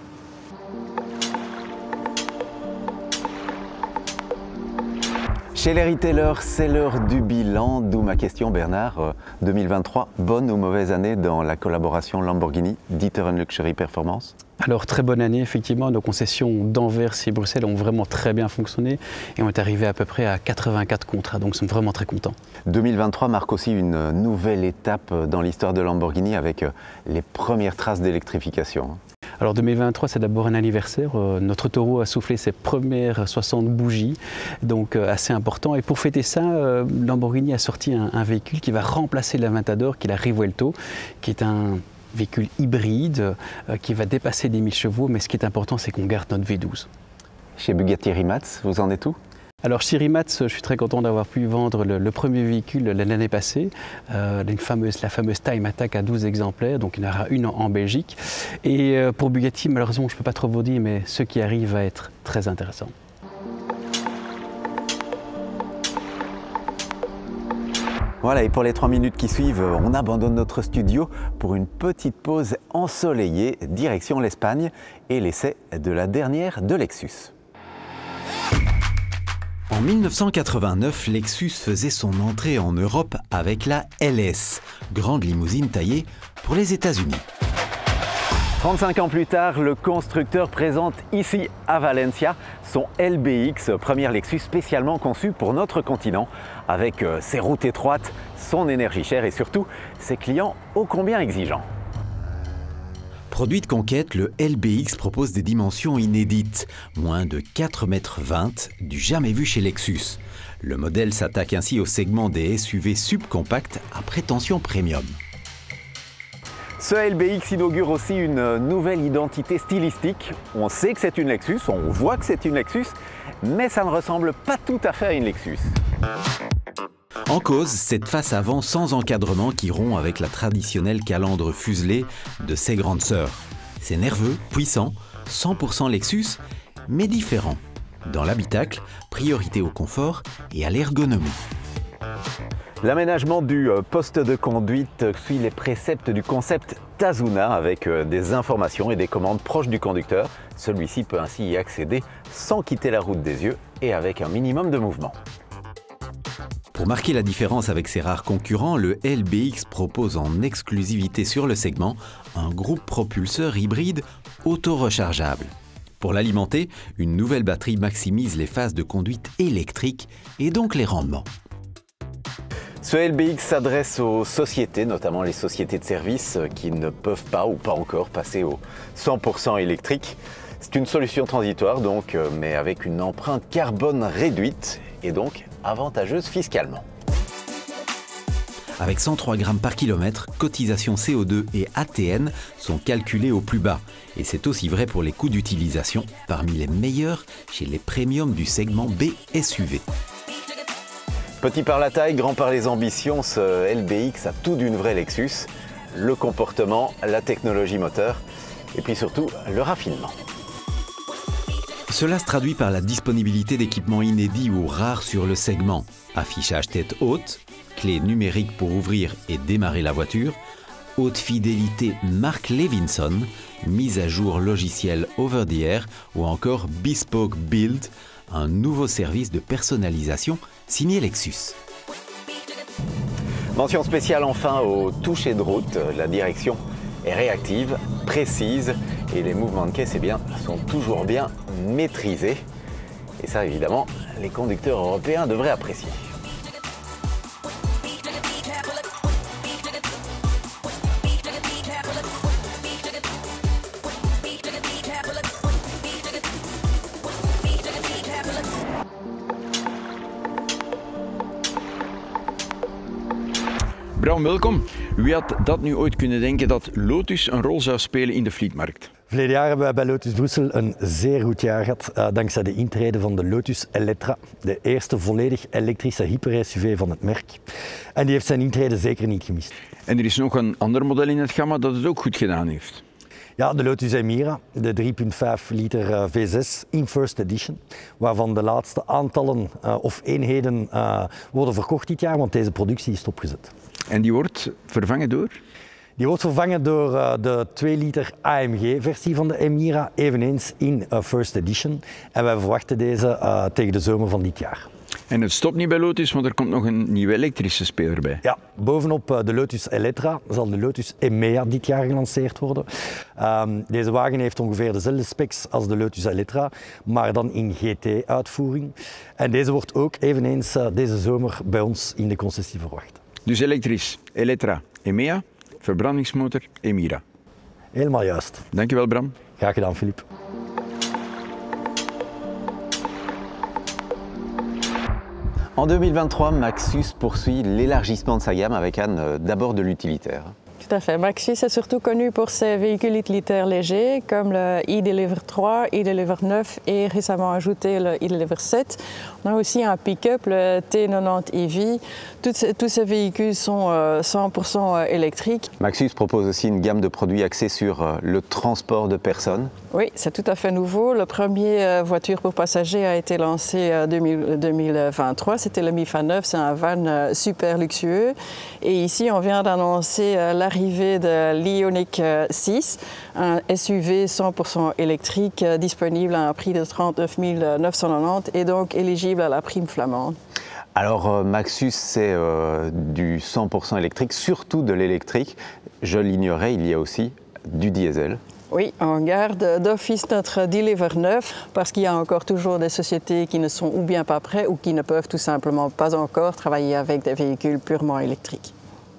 Chez les retailers, c'est l'heure du bilan, d'où ma question Bernard. 2023, bonne ou mauvaise année dans la collaboration Lamborghini-D'Ieteren Luxury Performance? Alors très bonne année, effectivement. Nos concessions d'Anvers et Bruxelles ont vraiment très bien fonctionné et on est arrivé à peu près à 84 contrats, donc nous sommes vraiment très contents. 2023 marque aussi une nouvelle étape dans l'histoire de Lamborghini avec les premières traces d'électrification. Alors 2023, c'est d'abord un anniversaire. Notre taureau a soufflé ses premières 60 bougies, donc assez important. Et pour fêter ça, Lamborghini a sorti un véhicule qui va remplacer l'Aventador, qui est la Revuelto, qui est un véhicule hybride qui va dépasser les 1000 chevaux. Mais ce qui est important, c'est qu'on garde notre V12. Chez Bugatti Rimac, vous en êtes où? Alors chez Rimac, je suis très content d'avoir pu vendre le premier véhicule l'année passée, la fameuse Time Attack à 12 exemplaires, donc il y en aura une en Belgique. Et pour Bugatti, malheureusement, je ne peux pas trop vous dire, mais ce qui arrive va être très intéressant. Voilà, et pour les 3 minutes qui suivent, on abandonne notre studio pour une petite pause ensoleillée, direction l'Espagne et l'essai de la dernière de Lexus. En 1989, Lexus faisait son entrée en Europe avec la LS, grande limousine taillée pour les États-Unis. 35 ans plus tard, le constructeur présente ici à Valencia son LBX, première Lexus spécialement conçue pour notre continent, avec ses routes étroites, son énergie chère et surtout ses clients ô combien exigeants. Produit de conquête, le LBX propose des dimensions inédites, moins de 4,20 m, du jamais vu chez Lexus. Le modèle s'attaque ainsi au segment des SUV subcompacts à prétention premium. Ce LBX inaugure aussi une nouvelle identité stylistique. On sait que c'est une Lexus, on voit que c'est une Lexus, mais ça ne ressemble pas tout à fait à une Lexus. En cause, cette face avant sans encadrement qui rompt avec la traditionnelle calandre fuselée de ses grandes sœurs. C'est nerveux, puissant, 100% Lexus, mais différent. Dans l'habitacle, priorité au confort et à l'ergonomie. L'aménagement du poste de conduite suit les préceptes du concept Tazuna avec des informations et des commandes proches du conducteur. Celui-ci peut ainsi y accéder sans quitter la route des yeux et avec un minimum de mouvement. Pour marquer la différence avec ses rares concurrents, le LBX propose en exclusivité sur le segment un groupe propulseur hybride auto-rechargeable. Pour l'alimenter, une nouvelle batterie maximise les phases de conduite électrique et donc les rendements. Ce LBX s'adresse aux sociétés, notamment les sociétés de services qui ne peuvent pas ou pas encore passer au 100% électrique. C'est une solution transitoire donc, mais avec une empreinte carbone réduite et donc avantageuse fiscalement. Avec 103 grammes par kilomètre, cotisation CO2 et ATN sont calculés au plus bas. Et c'est aussi vrai pour les coûts d'utilisation, parmi les meilleurs chez les premiums du segment B SUV. Petit par la taille, grand par les ambitions, ce LBX a tout d'une vraie Lexus. Le comportement, la technologie moteur et puis surtout le raffinement. Cela se traduit par la disponibilité d'équipements inédits ou rares sur le segment. Affichage tête haute, clé numérique pour ouvrir et démarrer la voiture, haute fidélité marque Levinson, mise à jour logiciel over the air ou encore Bespoke Build, un nouveau service de personnalisation signé Lexus. Mention spéciale enfin au toucher de route. La direction est réactive, précise et les mouvements de caisse sont toujours bien maîtrisés. Et ça évidemment, les conducteurs européens devraient apprécier. Bram, welkom. Wie had dat nu ooit kunnen denken dat Lotus een rol zou spelen in de fleetmarkt? Verleden jaar hebben wij bij Lotus Brussel een zeer goed jaar gehad, dankzij de intrede van de Lotus Eletra, de eerste volledig elektrische hyper-SUV van het merk. En die heeft zijn intrede zeker niet gemist. En er is nog een ander model in het gamma dat het ook goed gedaan heeft. Ja, de Lotus Emira, de 3,5 liter V6 in First Edition, waarvan de laatste aantallen of eenheden worden verkocht dit jaar, want deze productie is stopgezet. En die wordt vervangen door? Die wordt vervangen door de 2 liter AMG-versie van de Emira, eveneens in First Edition. En wij verwachten deze tegen de zomer van dit jaar. En het stopt niet bij Lotus, want er komt nog een nieuwe elektrische speler bij. Ja, bovenop de Lotus Eletra zal de Lotus Emea dit jaar gelanceerd worden. Deze wagen heeft ongeveer dezelfde specs als de Lotus Eletra, maar dan in GT-uitvoering. En deze wordt ook eveneens deze zomer bij ons in de concessie verwacht. Dus elektrisch, Eletra, Emea, verbrandingsmotor, Emira. Helemaal juist. Dankjewel Bram. Graag gedaan Philippe. En 2023, Maxus poursuit l'élargissement de sa gamme avec Anne, d'abord de l'utilitaire. Tout à fait. Maxus est surtout connu pour ses véhicules utilitaires légers comme le e-Deliver 3, e-Deliver 9 et récemment ajouté le e-Deliver 7. On a aussi un pick-up, le T90 EV. Tous ces véhicules sont 100% électriques. Maxus propose aussi une gamme de produits axés sur le transport de personnes. Oui, c'est tout à fait nouveau. Le premier voiture pour passagers a été lancé en 2023. C'était le Mifa 9, c'est un van super luxueux. Et ici, on vient d'annoncer l'arrivée de l'Ioniq 6, un SUV 100% électrique disponible à un prix de 39 990 et donc éligible à la prime flamande. Alors Maxus, c'est du 100% électrique, surtout de l'électrique. Je l'ignorais, il y a aussi du diesel. Oui, on garde d'office notre Deliver 9 parce qu'il y a encore toujours des sociétés qui ne sont ou bien pas prêtes ou qui ne peuvent tout simplement pas encore travailler avec des véhicules purement électriques.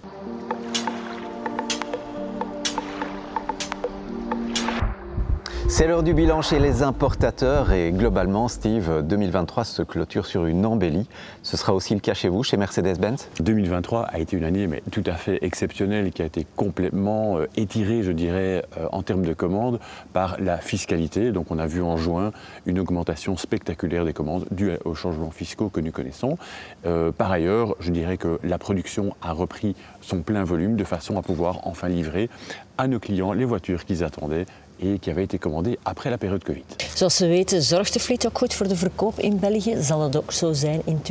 C'est l'heure du bilan chez les importateurs et globalement, Steve, 2023 se clôture sur une embellie. Ce sera aussi le cas chez vous, chez Mercedes-Benz? 2023 a été une année mais tout à fait exceptionnelle qui a été complètement étirée, je dirais, en termes de commandes par la fiscalité. Donc on a vu en juin une augmentation spectaculaire des commandes due aux changements fiscaux que nous connaissons. Par ailleurs, je dirais que la production a repris son plein volume de façon à pouvoir enfin livrer à nos clients les voitures qu'ils attendaient et qui avait été commandé après la période Covid. Zoals we weten zorgt de Fleet ook goed voor de verkoop in België. Zal dat ook zo zijn in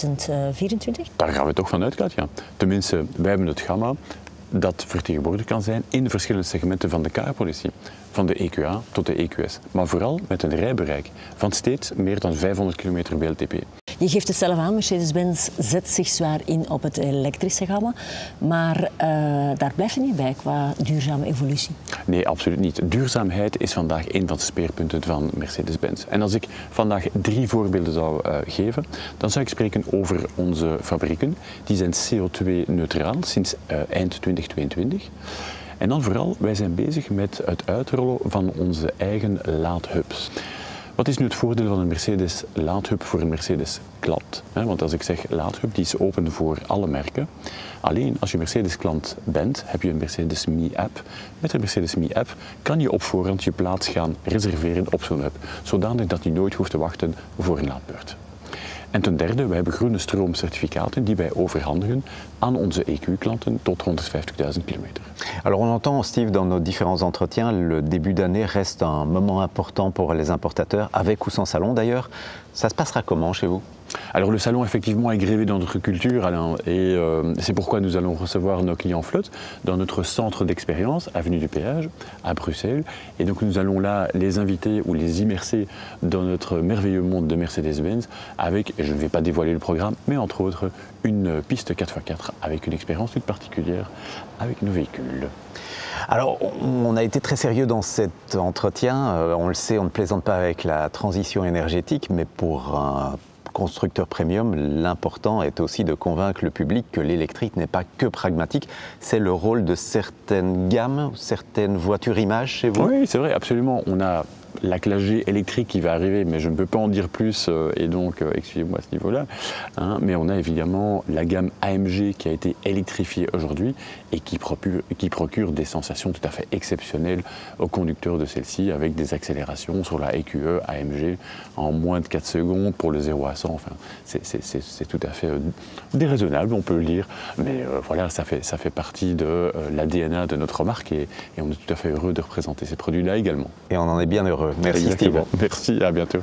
2024? Daar gaan we toch van uit, ja. Tenminste, wij hebben het gamma dat vertegenwoordigd kan zijn in de verschillende segmenten van de car-policy. Van de EQA tot de EQS. Maar vooral met een rijbereik van steeds meer dan 500 km WLTP. Je geeft het zelf aan, Mercedes-Benz zet zich zwaar in op het elektrische gamma. Maar daar blijft het niet bij qua duurzame evolutie. Nee, absoluut niet. Duurzaamheid is vandaag een van de speerpunten van Mercedes-Benz. En als ik vandaag 3 voorbeelden zou geven, dan zou ik spreken over onze fabrieken. Die zijn CO2-neutraal sinds eind 2022. En dan vooral, wij zijn bezig met het uitrollen van onze eigen laadhubs. Wat is nu het voordeel van een Mercedes laadhub voor een Mercedes klant? Want als ik zeg laadhub, die is open voor alle merken. Alleen als je Mercedes klant bent, heb je een Mercedes Me-app. Met de Mercedes Me-app kan je op voorhand je plaats gaan reserveren op zo'n hub. Zodanig dat je nooit hoeft te wachten voor een laadbeurt. En ten derde, wij hebben groene stroomcertificaten die wij overhandigen aan onze EQ-klanten tot 150.000 kilometer. Alors on entend, Steve, dans nos différents entretiens, le début d'année reste un moment important pour les importateurs, avec ou sans salon d'ailleurs. Ça se passera comment chez vous? Alors le salon effectivement est grévé dans notre culture, Alain, et c'est pourquoi nous allons recevoir nos clients flotte dans notre centre d'expérience, avenue du Péage, à Bruxelles. Et donc nous allons là les inviter ou les immerser dans notre merveilleux monde de Mercedes-Benz avec, et je ne vais pas dévoiler le programme, mais entre autres une piste 4x4 avec une expérience toute particulière avec nos véhicules. Alors, on a été très sérieux dans cet entretien. On le sait, on ne plaisante pas avec la transition énergétique, mais pour un constructeur premium, l'important est aussi de convaincre le public que l'électrique n'est pas que pragmatique. C'est le rôle de certaines gammes, certaines voitures images chez vous? Oui, c'est vrai, absolument. On a la classe G électrique qui va arriver, mais je ne peux pas en dire plus, et donc excusez-moi à ce niveau-là. Mais on a évidemment la gamme AMG qui a été électrifiée aujourd'hui et qui procure des sensations tout à fait exceptionnelles aux conducteurs de celle-ci, avec des accélérations sur la EQE AMG en moins de 4 secondes pour le 0 à 100. Enfin, c'est tout à fait déraisonnable, on peut le dire, mais voilà, ça fait partie de l'ADN de notre marque et on est tout à fait heureux de représenter ces produits-là également. Et on en est bien heureux. Merci Steve. Merci, à bientôt.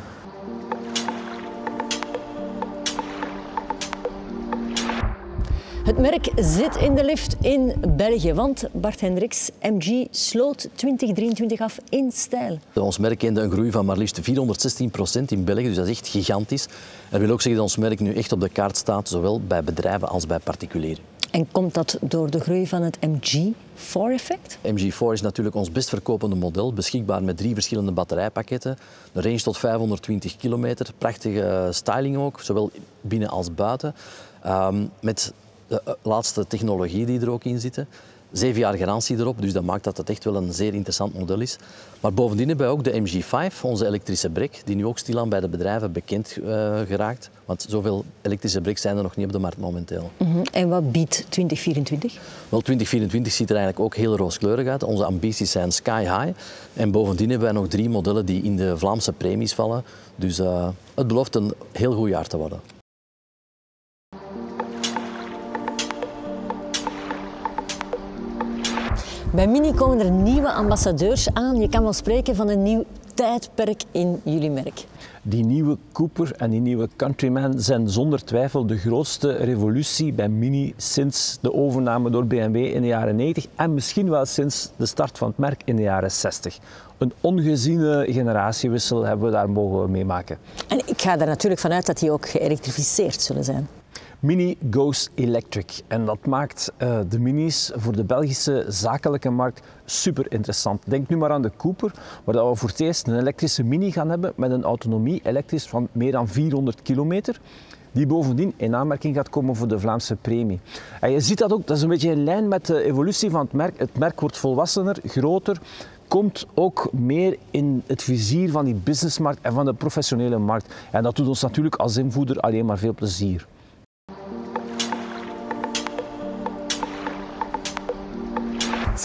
Het merk zit in de lift in België, want Bart Hendricks, MG sloot 2023 af in stijl. Ons merk kende een groei van maar liefst 416% in België, dus dat is echt gigantisch. Dat wil ook zeggen dat ons merk nu echt op de kaart staat, zowel bij bedrijven als bij particulieren. En komt dat door de groei van het MG4-effect? MG4 is natuurlijk ons best verkopende model, beschikbaar met 3 verschillende batterijpakketten. Een range tot 520 kilometer, prachtige styling ook, zowel binnen als buiten. Met de laatste technologie die er ook in zitten. 7 jaar garantie erop, dus dat maakt dat het echt wel een zeer interessant model is. Maar bovendien hebben we ook de MG5, onze elektrische brek, die nu ook stilaan bij de bedrijven bekend geraakt. Want zoveel elektrische breks zijn er nog niet op de markt momenteel. En wat biedt 2024? Wel, 2024 ziet er eigenlijk ook heel rooskleurig uit. Onze ambities zijn sky high. En bovendien hebben wij nog 3 modellen die in de Vlaamse premies vallen. Dus het belooft een heel goed jaar te worden. Bij Mini komen er nieuwe ambassadeurs aan. Je kan wel spreken van een nieuw tijdperk in jullie merk. Die nieuwe Cooper en die nieuwe Countryman zijn zonder twijfel de grootste revolutie bij Mini sinds de overname door BMW in de jaren 90 en misschien wel sinds de start van het merk in de jaren 60. Een ongeziene generatiewissel hebben we daar mogen meemaken. En ik ga er natuurlijk vanuit dat die ook geëlektrificeerd zullen zijn. Mini goes electric en dat maakt de Minis voor de Belgische zakelijke markt super interessant. Denk nu maar aan de Cooper, waar we voor het eerst een elektrische Mini gaan hebben met een autonomie elektrisch van meer dan 400 kilometer. Die bovendien in aanmerking gaat komen voor de Vlaamse premie. En je ziet dat ook, dat is een beetje in lijn met de evolutie van het merk. Het merk wordt volwassener, groter, komt ook meer in het vizier van die businessmarkt en van de professionele markt. En dat doet ons natuurlijk als invoerder alleen maar veel plezier.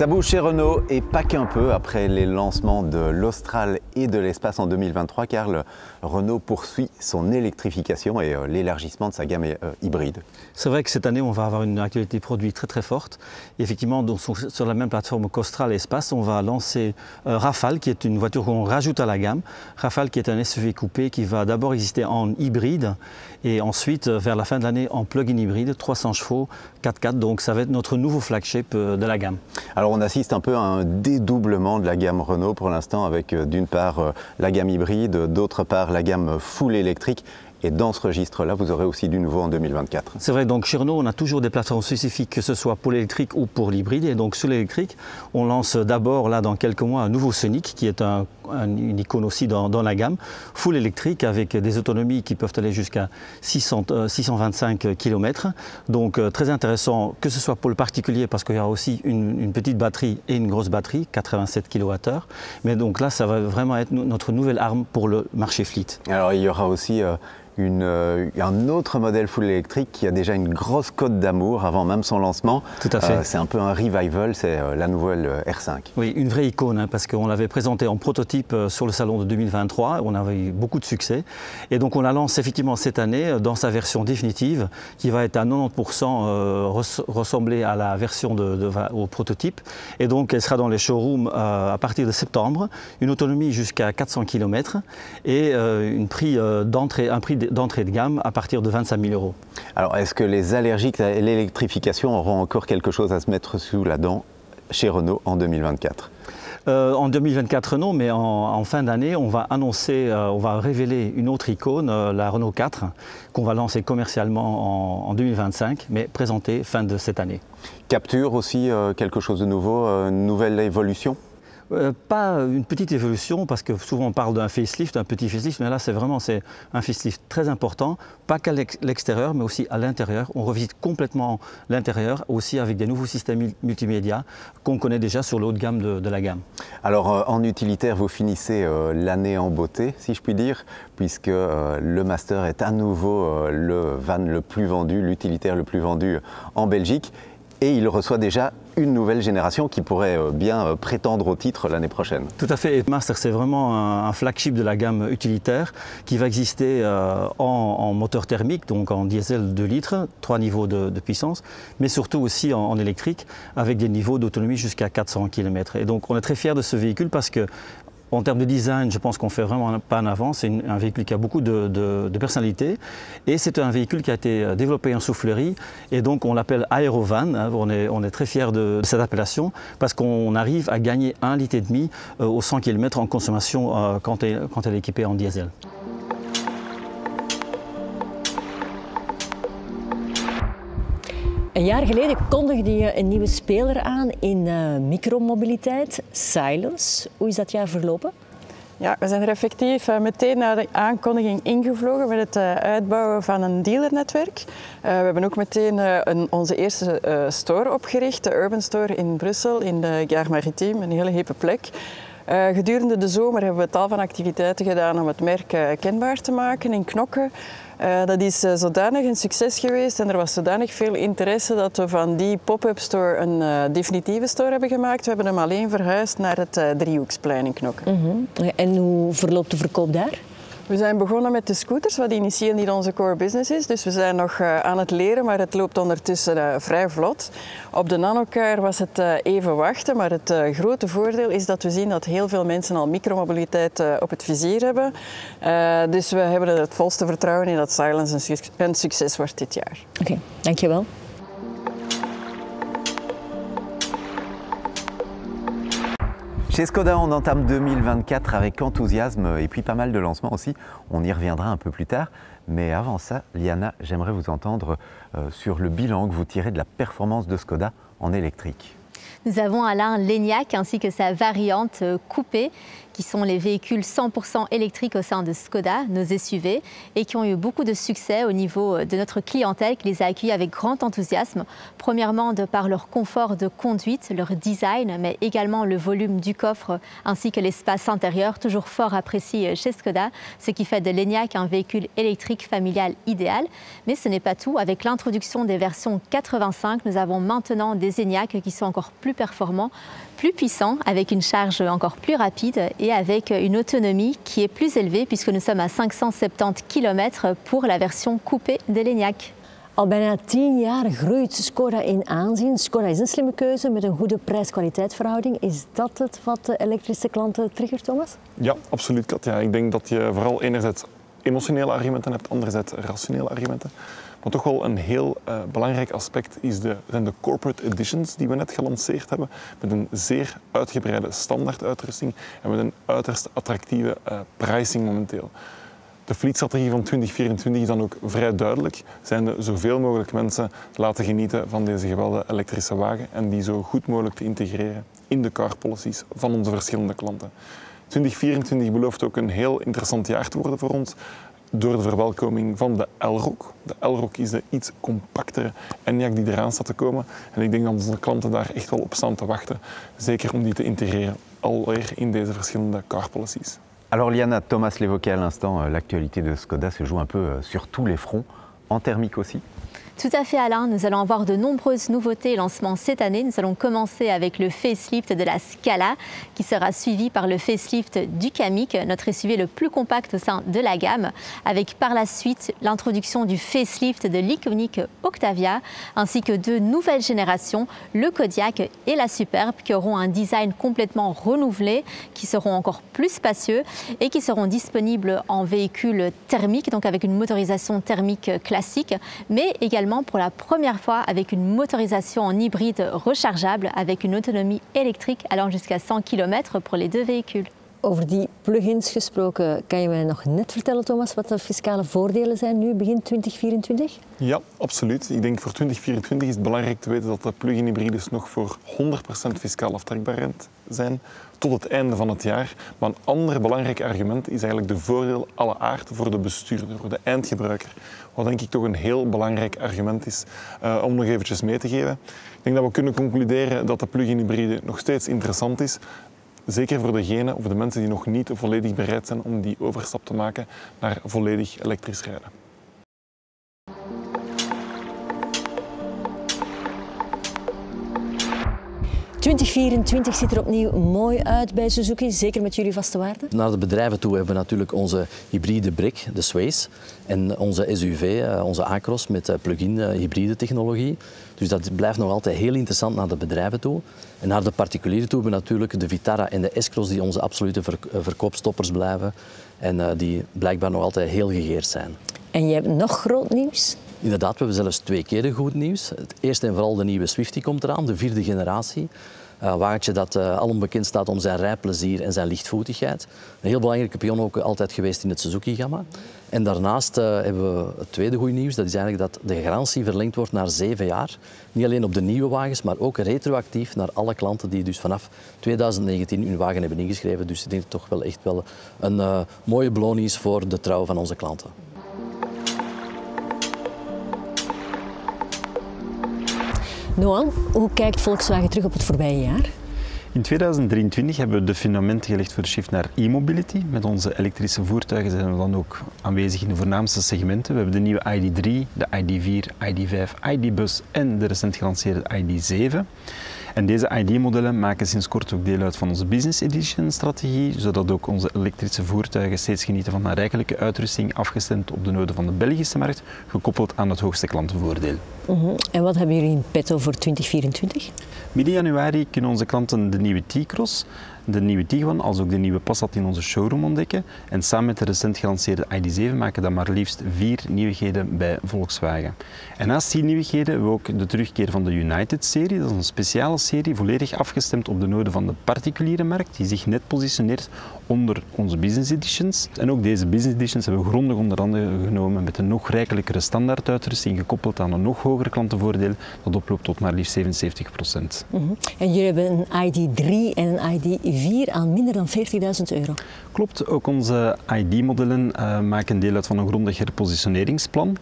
Ça bouge chez Renault et pas qu'un peu après les lancements de l'Austral et de l'Espace en 2023 car Renault poursuit son électrification et l'élargissement de sa gamme hybride. C'est vrai que cette année on va avoir une actualité produit très forte. Et effectivement donc, sur la même plateforme qu'Austral et Espace on va lancer Rafale qui est une voiture qu'on rajoute à la gamme. Rafale qui est un SUV coupé qui va d'abord exister en hybride et ensuite vers la fin de l'année en plug-in hybride, 300 chevaux, 4x4, donc ça va être notre nouveau flagship de la gamme. Alors on assiste un peu à un dédoublement de la gamme Renault pour l'instant avec d'une part la gamme hybride, d'autre part la gamme full électrique. Et dans ce registre-là, vous aurez aussi du nouveau en 2024. C'est vrai, donc chez Renault, on a toujours des plateformes spécifiques, que ce soit pour l'électrique ou pour l'hybride. Et donc sur l'électrique, on lance d'abord, là dans quelques mois, un nouveau Scénic, qui est une icône aussi dans la gamme, full électrique, avec des autonomies qui peuvent aller jusqu'à 625 km. Donc très intéressant, que ce soit pour le particulier, parce qu'il y aura aussi une petite batterie et une grosse batterie, 87 kWh. Mais donc là, ça va vraiment être notre nouvelle arme pour le marché fleet. Alors il y aura aussi un autre modèle full électrique qui a déjà une grosse cote d'amour avant même son lancement. Tout à fait. C'est un peu un revival, c'est la nouvelle R5. Oui, une vraie icône, hein, parce qu'on l'avait présenté en prototype sur le salon de 2023, on avait eu beaucoup de succès. Et donc on la lance effectivement cette année dans sa version définitive, qui va être à 90% ressembler à la version au prototype. Et donc elle sera dans les showrooms à partir de septembre, une autonomie jusqu'à 400 km et un prix d'entrée de gamme à partir de 25 000 €. Alors est-ce que les allergiques à l'électrification auront encore quelque chose à se mettre sous la dent chez Renault en 2024 ? En 2024 non, mais en fin d'année on va annoncer, on va révéler une autre icône, la Renault 4, qu'on va lancer commercialement en 2025, mais présentée fin de cette année. Capture aussi quelque chose de nouveau, une nouvelle évolution ? Pas une petite évolution, parce que souvent on parle d'un facelift, un petit facelift, mais là c'est un facelift très important, pas qu'à l'extérieur, mais aussi à l'intérieur. On revisite complètement l'intérieur, aussi avec des nouveaux systèmes multimédia qu'on connaît déjà sur l'autre gamme de la gamme. Alors en utilitaire, vous finissez l'année en beauté, si je puis dire, puisque le Master est à nouveau le van le plus vendu, l'utilitaire le plus vendu en Belgique. Et il reçoit déjà une nouvelle génération qui pourrait bien prétendre au titre l'année prochaine. Tout à fait. Et Master, c'est vraiment un flagship de la gamme utilitaire qui va exister en moteur thermique, donc en diesel 2 litres, 3 niveaux de puissance, mais surtout aussi en électrique, avec des niveaux d'autonomie jusqu'à 400 km. Et donc on est très fiers de ce véhicule parce que en termes de design, je pense qu'on fait vraiment un pas en avant. C'est un véhicule qui a beaucoup de personnalité et c'est un véhicule qui a été développé en soufflerie et donc on l'appelle Aerovan. On est très fiers de cette appellation parce qu'on arrive à gagner 1,5 litre aux 100 km en consommation quand elle est équipée en diesel. Een jaar geleden kondigde je een nieuwe speler aan in micromobiliteit, Silence. Hoe is dat jaar verlopen? Ja, we zijn er effectief meteen na de aankondiging ingevlogen met het uitbouwen van een dealernetwerk. We hebben ook meteen onze eerste store opgericht, de Urban Store in Brussel, in de Gare Maritime, een hele hippe plek. Gedurende de zomer hebben we tal van activiteiten gedaan om het merk kenbaar te maken in Knokke. Dat is zodanig een succes geweest en er was zodanig veel interesse dat we van die pop-up store een definitieve store hebben gemaakt. We hebben hem alleen verhuisd naar het Driehoeksplein in Knokke. En hoe verloopt de verkoop daar? We zijn begonnen met de scooters, wat initieel niet onze core business is. Dus we zijn nog aan het leren, maar het loopt ondertussen vrij vlot. Op de nanocar was het even wachten, maar het grote voordeel is dat we zien dat heel veel mensen al micromobiliteit op het vizier hebben. Dus we hebben er het volste vertrouwen in dat Silence een succes wordt dit jaar. Oké, dankjewel. Chez Skoda, on entame 2024 avec enthousiasme et puis pas mal de lancements aussi. On y reviendra un peu plus tard. Mais avant ça, Liana, j'aimerais vous entendre sur le bilan que vous tirez de la performance de Skoda en électrique. Nous avons Alain l'Enyaq ainsi que sa variante coupée qui sont les véhicules 100% électriques au sein de Škoda, nos SUV, et qui ont eu beaucoup de succès au niveau de notre clientèle qui les a accueillis avec grand enthousiasme. Premièrement, de par leur confort de conduite, leur design, mais également le volume du coffre ainsi que l'espace intérieur, toujours fort apprécié chez Škoda, ce qui fait de l'Enyaq un véhicule électrique familial idéal. Mais ce n'est pas tout. Avec l'introduction des versions 85, nous avons maintenant des Enyaq qui sont encore plus performants, plus puissants, avec une charge encore plus rapide et avec une autonomie qui est plus élevée puisque nous sommes à 570 km pour la version coupée de l'Enyaq. Al bijna 10 jaar groeit Škoda in aanzien. Škoda is een slimme keuze met een goede prijs-kwaliteitverhouding. Is dat het wat de elektrische klanten triggert, Thomas? Ja, absoluut, Katja. Ik denk dat je vooral enerzijds emotionele argumenten hebt, anderzijds rationele argumenten. Maar toch wel een heel belangrijk aspect zijn de corporate editions die we net gelanceerd hebben. Met een zeer uitgebreide standaarduitrusting en met een uiterst attractieve pricing momenteel. De fleetstrategie van 2024 is dan ook vrij duidelijk. Zijn zoveel mogelijk mensen laten genieten van deze geweldige elektrische wagen en die zo goed mogelijk te integreren in de car policies van onze verschillende klanten. 2024 belooft ook een heel interessant jaar te worden voor ons door de verwelkoming van de Elroq. De Elroq is de iets compactere Enyaq die eraan staat te komen. En ik denk dat onze klanten daar echt wel op staan te wachten. Zeker om die te integreren alweer in deze verschillende car policies. Alors Liana, Thomas l'évoquait à l'instant, l'actualité de Škoda se joue un peu sur tous les fronts, en thermique aussi. Tout à fait, Alain. Nous allons avoir de nombreuses nouveautés et lancements cette année. Nous allons commencer avec le facelift de la Scala, qui sera suivi par le facelift du Kamiq, notre SUV le plus compact au sein de la gamme, avec par la suite l'introduction du facelift de l'iconique Octavia, ainsi que deux nouvelles générations, le Kodiaq et la Superb, qui auront un design complètement renouvelé, qui seront encore plus spacieux et qui seront disponibles en véhicule thermique, donc avec une motorisation thermique classique, mais également pour la première fois avec une motorisation en hybride rechargeable avec une autonomie électrique allant jusqu'à 100 km pour les deux véhicules. Over die plugins gesproken, kan je mij nog net vertellen, Thomas, wat de fiscale voordelen zijn nu begin 2024? Ja, absoluut. Ik denk voor 2024 is het belangrijk te weten dat de plug-in hybrides nog voor 100% fiscaal aftrekbaar zijn tot het einde van het jaar. Maar een ander belangrijk argument is eigenlijk de voordeel à la aard voor de bestuurder, voor de eindgebruiker. Wat denk ik toch een heel belangrijk argument is om nog eventjes mee te geven. Ik denk dat we kunnen concluderen dat de plug-in hybride nog steeds interessant is. Zeker voor degenen of de mensen die nog niet volledig bereid zijn om die overstap te maken naar volledig elektrisch rijden. ...2024 ziet er opnieuw mooi uit bij Suzuki, zeker met jullie vaste waarden? Naar de bedrijven toe hebben we natuurlijk onze hybride brick, de Sways, en onze SUV, onze Acros met plug-in hybride technologie. Dus dat blijft nog altijd heel interessant naar de bedrijven toe. En naar de particulieren toe hebben we natuurlijk de Vitara en de S-Cross die onze absolute verkoopstoppers blijven en die blijkbaar nog altijd heel gegeerd zijn. En je hebt nog groot nieuws? Inderdaad, we hebben zelfs 2 keer goed nieuws. Het eerste en vooral de nieuwe Swiftie komt eraan, de 4e generatie. Een wagentje dat alom bekend staat om zijn rijplezier en zijn lichtvoetigheid. Een heel belangrijke pion ook altijd geweest in het Suzuki-gamma. En daarnaast hebben we het tweede goede nieuws. Dat is eigenlijk dat de garantie verlengd wordt naar 7 jaar. Niet alleen op de nieuwe wagens, maar ook retroactief naar alle klanten die dus vanaf 2019 hun wagen hebben ingeschreven. Dus ik denk dat het toch wel echt wel een mooie beloning is voor de trouw van onze klanten. Noan, hoe kijkt Volkswagen terug op het voorbije jaar? In 2023 hebben we de fundamenten gelegd voor de shift naar e-mobility. Met onze elektrische voertuigen zijn we dan ook aanwezig in de voornaamste segmenten. We hebben de nieuwe ID3, de ID4, ID5, ID-bus en de recent gelanceerde ID7. En deze ID-modellen maken sinds kort ook deel uit van onze Business Edition strategie, zodat ook onze elektrische voertuigen steeds genieten van een rijkelijke uitrusting, afgestemd op de noden van de Belgische markt, gekoppeld aan het hoogste klantenvoordeel. En wat hebben jullie in petto voor 2024? Midden januari kunnen onze klanten de nieuwe T-Cross, de nieuwe Tiguan als ook de nieuwe Passat in onze showroom ontdekken. En samen met de recent gelanceerde ID7 maken dat maar liefst 4 nieuwigheden bij Volkswagen. En naast die nieuwigheden hebben we ook de terugkeer van de United-serie. Dat is een speciale serie, volledig afgestemd op de noden van de particuliere markt, die zich net positioneert onder onze Business Editions. En ook deze Business Editions hebben we grondig onder andere genomen met een nog rijkelijkere standaarduitrusting, gekoppeld aan een nog hogere hoger klantenvoordeel, dat oploopt tot maar liefst 77%. En jullie hebben een ID3 en een ID4 aan minder dan €40.000. Klopt, ook onze ID-modellen maken deel uit van een grondig herpositioneringsplan.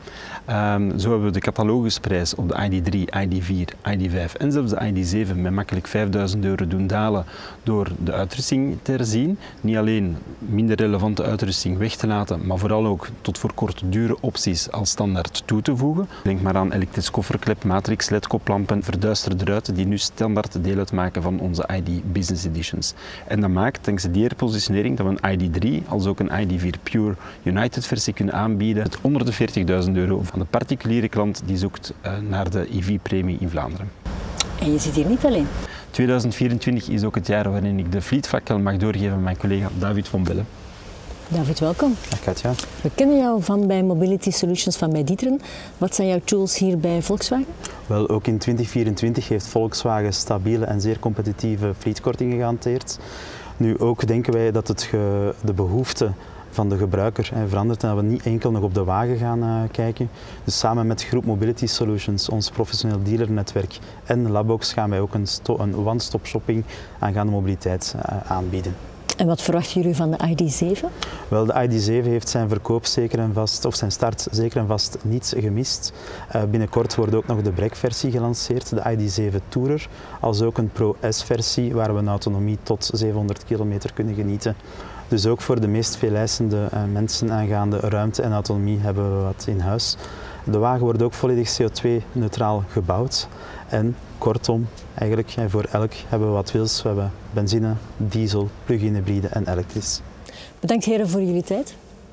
Zo hebben we de catalogusprijs op de ID3, ID4, ID5 en zelfs de ID7 met makkelijk €5.000 doen dalen door de uitrusting te herzien. Niet alleen minder relevante uitrusting weg te laten, maar vooral ook tot voor kort dure opties als standaard toe te voegen. Denk maar aan elektrisch kofferklep, matrix, LED-koplampen, verduisterde ruiten die nu standaard deel uitmaken van onze ID Business Editions. En dat maakt, dankzij die herpositionering, dat we een ID3 als ook een ID4 Pure United versie kunnen aanbieden met onder de €40.000 van de particuliere klant die zoekt naar de EV-premie in Vlaanderen. En je zit hier niet alleen. 2024 is ook het jaar waarin ik de Fleet-fakkel mag doorgeven aan mijn collega David van Belle. David, welkom. Dag Katja. We kennen jou van bij Mobility Solutions van bij D'Ieteren. Wat zijn jouw tools hier bij Volkswagen? Wel, ook in 2024 heeft Volkswagen stabiele en zeer competitieve fleetkortingen gehanteerd. Nu ook denken wij dat de behoefte van de gebruiker verandert en dat we niet enkel nog op de wagen gaan kijken. Dus samen met Groep Mobility Solutions, ons professioneel dealernetwerk en Labox gaan wij ook een one-stop shopping aangaande mobiliteit aanbieden. En wat verwachten jullie van de ID7? Wel, de ID7 heeft zijn verkoop zeker en vast, of zijn start zeker en vast niet gemist. Binnenkort wordt ook nog de BREC-versie gelanceerd, de ID7 Tourer, als ook een Pro S-versie waar we een autonomie tot 700 kilometer kunnen genieten. Dus ook voor de meest veeleisende mensen aangaande ruimte en autonomie hebben we wat in huis. De wagen wordt ook volledig CO2-neutraal gebouwd. En kortom, eigenlijk voor elk hebben we wat wils. We hebben benzine, diesel, plug-in hybride en elektrisch. Bedankt heren voor jullie tijd.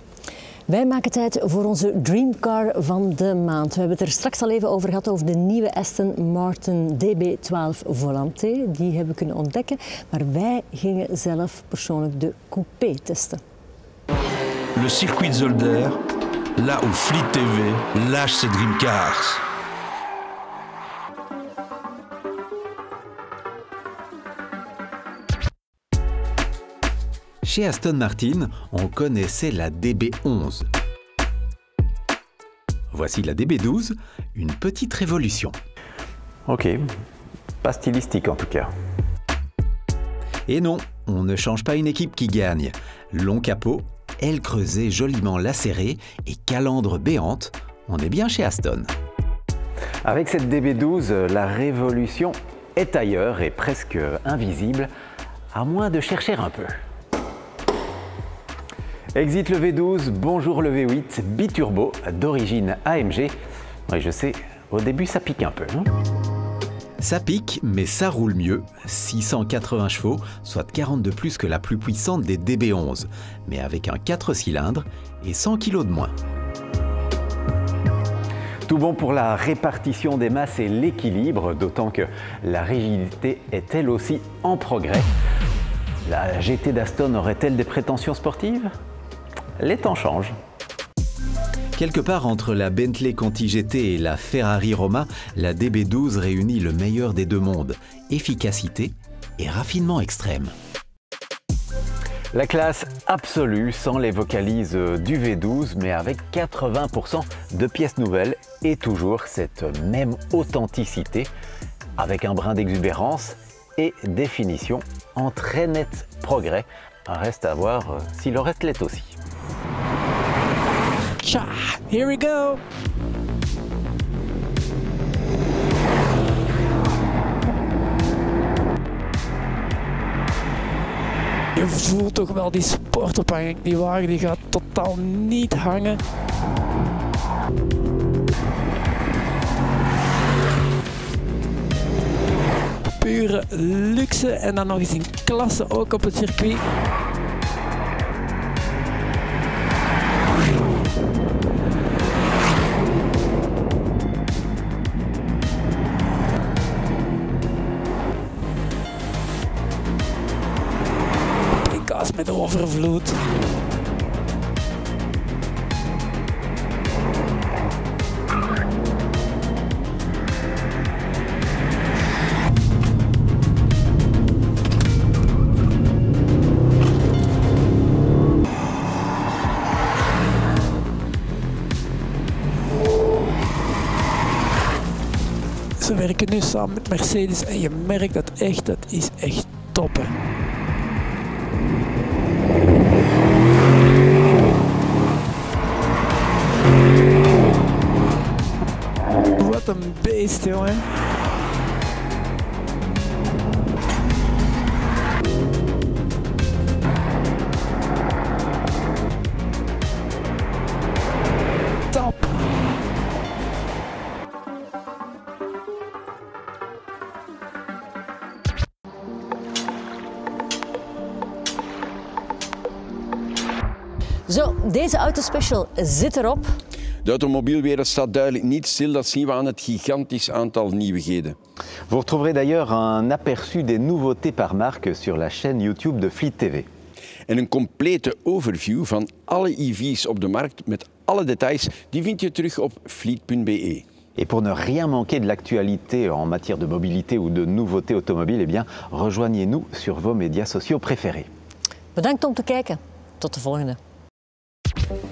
Wij maken tijd voor onze Dreamcar van de maand. We hebben het er straks al even over gehad over de nieuwe Aston Martin DB12 Volante. Die hebben we kunnen ontdekken, maar wij gingen zelf persoonlijk de coupé testen. Le circuit de Zolder, là où Fleet TV lâche ses Dreamcars. Chez Aston Martin, on connaissait la DB11. Voici la DB12, une petite révolution. Ok, pas stylistique en tout cas. Et non, on ne change pas une équipe qui gagne. Long capot, aile creusée joliment lacérée et calandre béante, on est bien chez Aston. Avec cette DB12, la révolution est ailleurs et presque invisible, à moins de chercher un peu. Exit le V12, bonjour le V8, biturbo d'origine AMG. Oui, je sais, au début ça pique un peu. Hein? Ça pique, mais ça roule mieux. 680 chevaux, soit 40 de plus que la plus puissante des DB11, mais avec un 4 cylindres et 100 kg de moins. Tout bon pour la répartition des masses et l'équilibre, d'autant que la rigidité est elle aussi en progrès. La GT d'Aston aurait-elle des prétentions sportives? Les temps changent. Quelque part entre la Bentley Conti GT et la Ferrari Roma, la DB12 réunit le meilleur des deux mondes, efficacité et raffinement extrême. La classe absolue sans les vocalises du V12, mais avec 80% de pièces nouvelles et toujours cette même authenticité, avec un brin d'exubérance et définition en très net progrès. Reste à voir si le reste l'est aussi. Here we go! Je voelt toch wel die sportophanging. Die wagen die gaat totaal niet hangen. Pure luxe en dan nog eens in klasse ook op het circuit. Met overvloed. Ze werken nu samen met Mercedes en je merkt dat echt, dat is echt top. Hè. Wat een beest, jongen. Top. Zo, deze autospecial zit erop. De automobielwereld staat duidelijk niet stil, dat zien we aan het gigantisch aantal nieuwigheden. Vous retrouverez d'ailleurs un aperçu des nouveautés par marque sur la chaîne YouTube de Fleet TV. En een complete overview van alle EV's op de markt met alle details, die vind je terug op fleet.be. Et pour ne rien manquer de l'actualité en matière de mobilité ou de nouveautés automobiles, eh bien, rejoignez-nous sur vos médias sociaux préférés. Bedankt om te kijken. Tot de volgende.